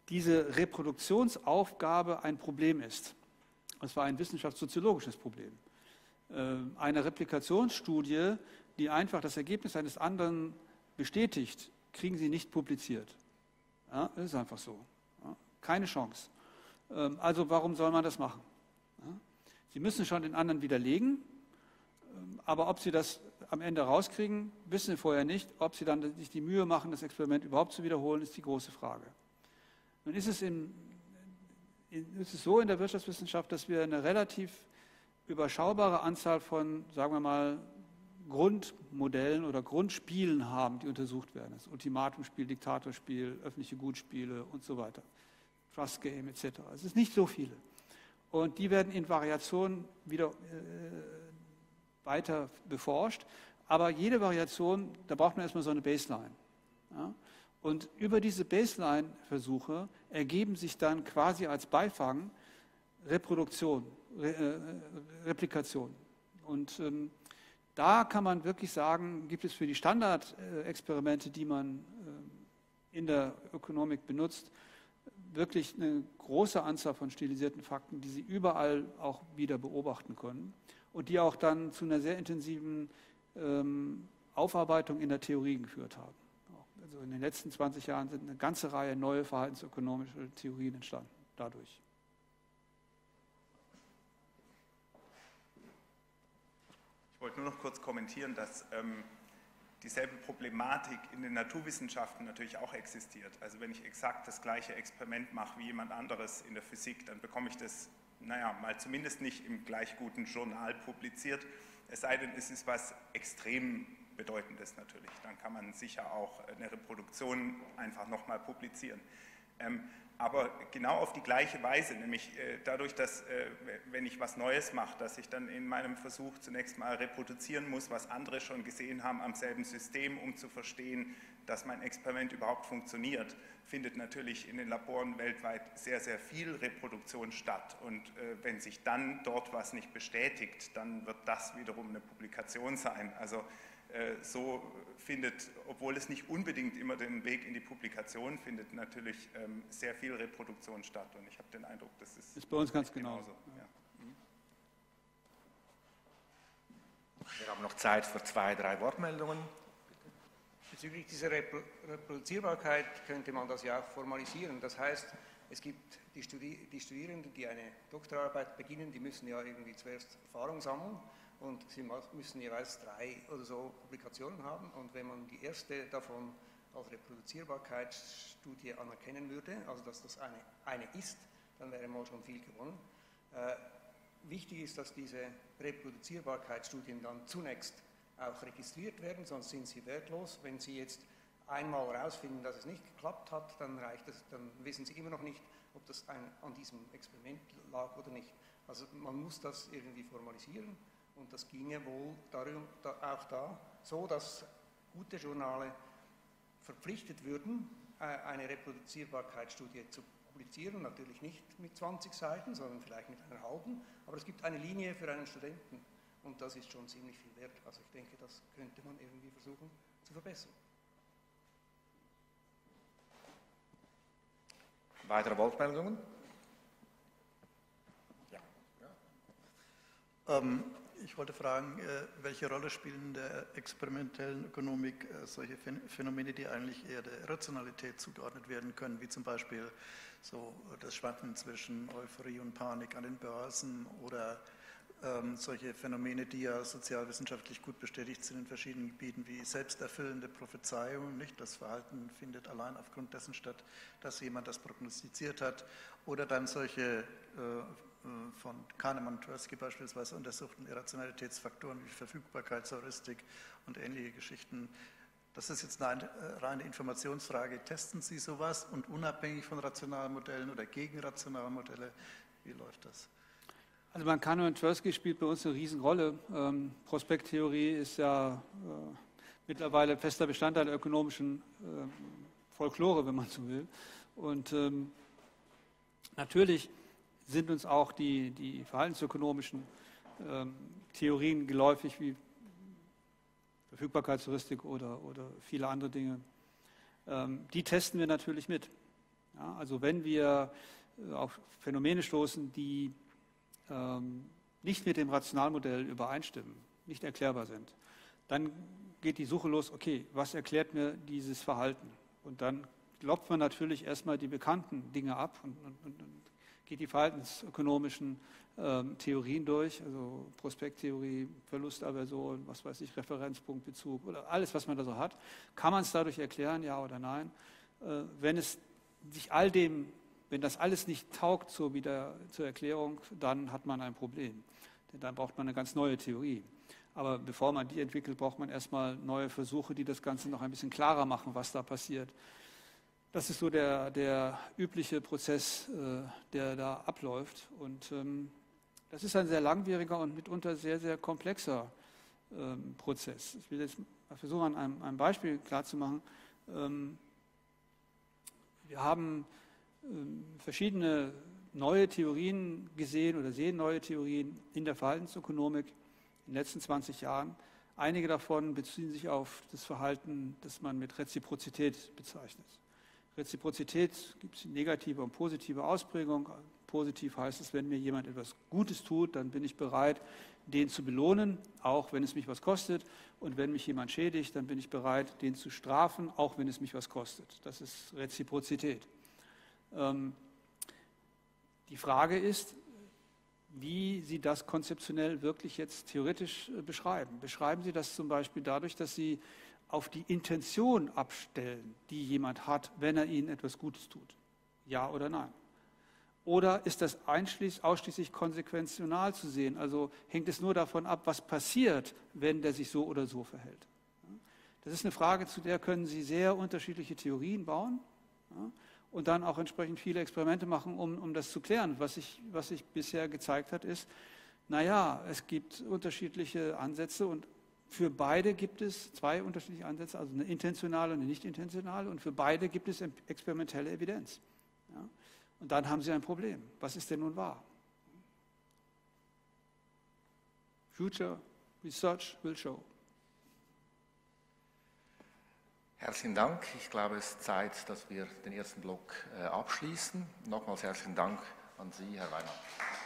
diese Reproduktionsaufgabe ein Problem ist. Das war ein wissenschaftssoziologisches Problem. Eine Replikationsstudie, die einfach das Ergebnis eines anderen bestätigt, kriegen Sie nicht publiziert. Ja, das ist einfach so. Ja, keine Chance. Also warum soll man das machen? Ja, Sie müssen schon den anderen widerlegen, aber ob Sie das am Ende rauskriegen, wissen Sie vorher nicht. Ob Sie dann sich die Mühe machen, das Experiment überhaupt zu wiederholen, ist die große Frage. Nun ist es, in, in, ist es so in der Wirtschaftswissenschaft, dass wir eine relativ überschaubare Anzahl von, sagen wir mal, Grundmodellen oder Grundspielen haben, die untersucht werden. Das Ultimatumspiel, Diktatorspiel, öffentliche Gutspiele und so weiter. Trust Game et cetera. Es ist nicht so viele. Und die werden in Variationen wieder äh, weiter beforscht. Aber jede Variation, da braucht man erstmal so eine Baseline. Ja? Und über diese Baseline-Versuche ergeben sich dann quasi als Beifang Reproduktion, Re, äh, Replikation. Und ähm, da kann man wirklich sagen, gibt es für die Standardexperimente, die man äh, in der Ökonomik benutzt, wirklich eine große Anzahl von stilisierten Fakten, die Sie überall auch wieder beobachten können und die auch dann zu einer sehr intensiven ähm, Aufarbeitung in der Theorie geführt haben. Also in den letzten zwanzig Jahren sind eine ganze Reihe neue verhaltensökonomische Theorien entstanden dadurch. Ich wollte nur noch kurz kommentieren, dass ähm, dieselbe Problematik in den Naturwissenschaften natürlich auch existiert. Also wenn ich exakt das gleiche Experiment mache wie jemand anderes in der Physik, dann bekomme ich das, naja, mal zumindest nicht im gleich guten Journal publiziert, es sei denn, es ist was extrem Bedeutendes natürlich. Dann kann man sicher auch eine Reproduktion einfach nochmal publizieren. Ähm, aber genau auf die gleiche Weise, nämlich äh, dadurch, dass, äh, wenn ich was Neues mache, dass ich dann in meinem Versuch zunächst mal reproduzieren muss, was andere schon gesehen haben am selben System, um zu verstehen, dass mein Experiment überhaupt funktioniert, findet natürlich in den Laboren weltweit sehr, sehr viel Reproduktion statt. Und äh, wenn sich dann dort was nicht bestätigt, dann wird das wiederum eine Publikation sein. Also so findet, obwohl es nicht unbedingt immer den Weg in die Publikation findet, natürlich ähm, sehr viel Reproduktion statt. Und ich habe den Eindruck, das ist, ist bei uns ganz genauso. Ja. Wir haben noch Zeit für zwei, drei Wortmeldungen. Bezüglich dieser Reproduzierbarkeit könnte man das ja auch formalisieren. Das heißt, es gibt die, Studi die Studierenden, die eine Doktorarbeit beginnen, die müssen ja irgendwie zuerst Erfahrung sammeln. Und sie müssen jeweils drei oder so Publikationen haben. Und wenn man die erste davon als Reproduzierbarkeitsstudie anerkennen würde, also dass das eine, eine ist, dann wäre mal schon viel gewonnen. Äh, wichtig ist, dass diese Reproduzierbarkeitsstudien dann zunächst auch registriert werden, sonst sind sie wertlos. Wenn Sie jetzt einmal herausfinden, dass es nicht geklappt hat, dann reicht es, dann wissen Sie immer noch nicht, ob das ein, an diesem Experiment lag oder nicht. Also man muss das irgendwie formalisieren. Und das ginge wohl darum, da, auch da so, dass gute Journale verpflichtet würden, eine Reproduzierbarkeitsstudie zu publizieren. Natürlich nicht mit zwanzig Seiten, sondern vielleicht mit einer halben. Aber es gibt eine Linie für einen Studenten und das ist schon ziemlich viel wert. Also ich denke, das könnte man irgendwie versuchen zu verbessern. Weitere Wortmeldungen? Ja. Ja. Ähm, Ich wollte fragen, welche Rolle spielen in der experimentellen Ökonomik solche Phänomene, die eigentlich eher der Rationalität zugeordnet werden können, wie zum Beispiel so das Schwanken zwischen Euphorie und Panik an den Börsen oder ähm, solche Phänomene, die ja sozialwissenschaftlich gut bestätigt sind in verschiedenen Gebieten, wie selbsterfüllende Prophezeiungen, nicht? Das Verhalten findet allein aufgrund dessen statt, dass jemand das prognostiziert hat, oder dann solche äh, von Kahnemann und Tversky beispielsweise untersuchten Irrationalitätsfaktoren wie Verfügbarkeit, Heuristik und ähnliche Geschichten. Das ist jetzt eine reine Informationsfrage. Testen Sie sowas und unabhängig von rationalen Modellen oder gegen rationale Modelle? Wie läuft das? Also man Kahnemann und Tversky spielt bei uns eine Riesenrolle. Ähm, Prospekttheorie ist ja äh, mittlerweile fester Bestandteil der ökonomischen äh, Folklore, wenn man so will. Und ähm, natürlich sind uns auch die, die verhaltensökonomischen ähm, Theorien geläufig, wie Verfügbarkeitsheuristik oder, oder viele andere Dinge. Ähm, die testen wir natürlich mit. Ja, also wenn wir auf Phänomene stoßen, die ähm, nicht mit dem Rationalmodell übereinstimmen, nicht erklärbar sind, dann geht die Suche los, okay, was erklärt mir dieses Verhalten? Und dann klopft man natürlich erstmal die bekannten Dinge ab und, und, und geht die verhaltensökonomischen ähm, Theorien durch, also Prospekttheorie, Verlustaversion, was weiß ich, Referenzpunktbezug oder alles, was man da so hat. Kann man es dadurch erklären, ja oder nein? Äh, wenn es sich all dem, wenn das alles nicht taugt zur, wieder, zur Erklärung, dann hat man ein Problem. Denn dann braucht man eine ganz neue Theorie. Aber bevor man die entwickelt, braucht man erstmal neue Versuche, die das Ganze noch ein bisschen klarer machen, was da passiert. Das ist so der, der übliche Prozess, äh, der da abläuft. Und ähm, das ist ein sehr langwieriger und mitunter sehr, sehr komplexer ähm, Prozess. Ich will jetzt mal versuchen, an einem, einem Beispiel klarzumachen. Ähm, wir haben ähm, verschiedene neue Theorien gesehen oder sehen neue Theorien in der Verhaltensökonomik in den letzten zwanzig Jahren. Einige davon beziehen sich auf das Verhalten, das man mit Reziprozität bezeichnet. Reziprozität gibt es negative und positive Ausprägung. Positiv heißt es, wenn mir jemand etwas Gutes tut, dann bin ich bereit, den zu belohnen, auch wenn es mich was kostet. Und wenn mich jemand schädigt, dann bin ich bereit, den zu strafen, auch wenn es mich was kostet. Das ist Reziprozität. Ähm, die Frage ist, wie Sie das konzeptionell wirklich jetzt theoretisch beschreiben. Beschreiben Sie das zum Beispiel dadurch, dass Sie auf die Intention abstellen, die jemand hat, wenn er Ihnen etwas Gutes tut? Ja oder nein? Oder ist das einschließlich, ausschließlich konsequentional zu sehen? Also hängt es nur davon ab, was passiert, wenn der sich so oder so verhält? Das ist eine Frage, zu der können Sie sehr unterschiedliche Theorien bauen. Und dann auch entsprechend viele Experimente machen, um, um das zu klären. Was sich was ich bisher gezeigt hat, ist, naja, es gibt unterschiedliche Ansätze und für beide gibt es zwei unterschiedliche Ansätze, also eine intentionale und eine nicht intentionale, und für beide gibt es experimentelle Evidenz. Ja? Und dann haben Sie ein Problem. Was ist denn nun wahr? Future Research will show. Herzlichen Dank. Ich glaube, es ist Zeit, dass wir den ersten Block äh, abschließen. Nochmals herzlichen Dank an Sie, Herr Weimann.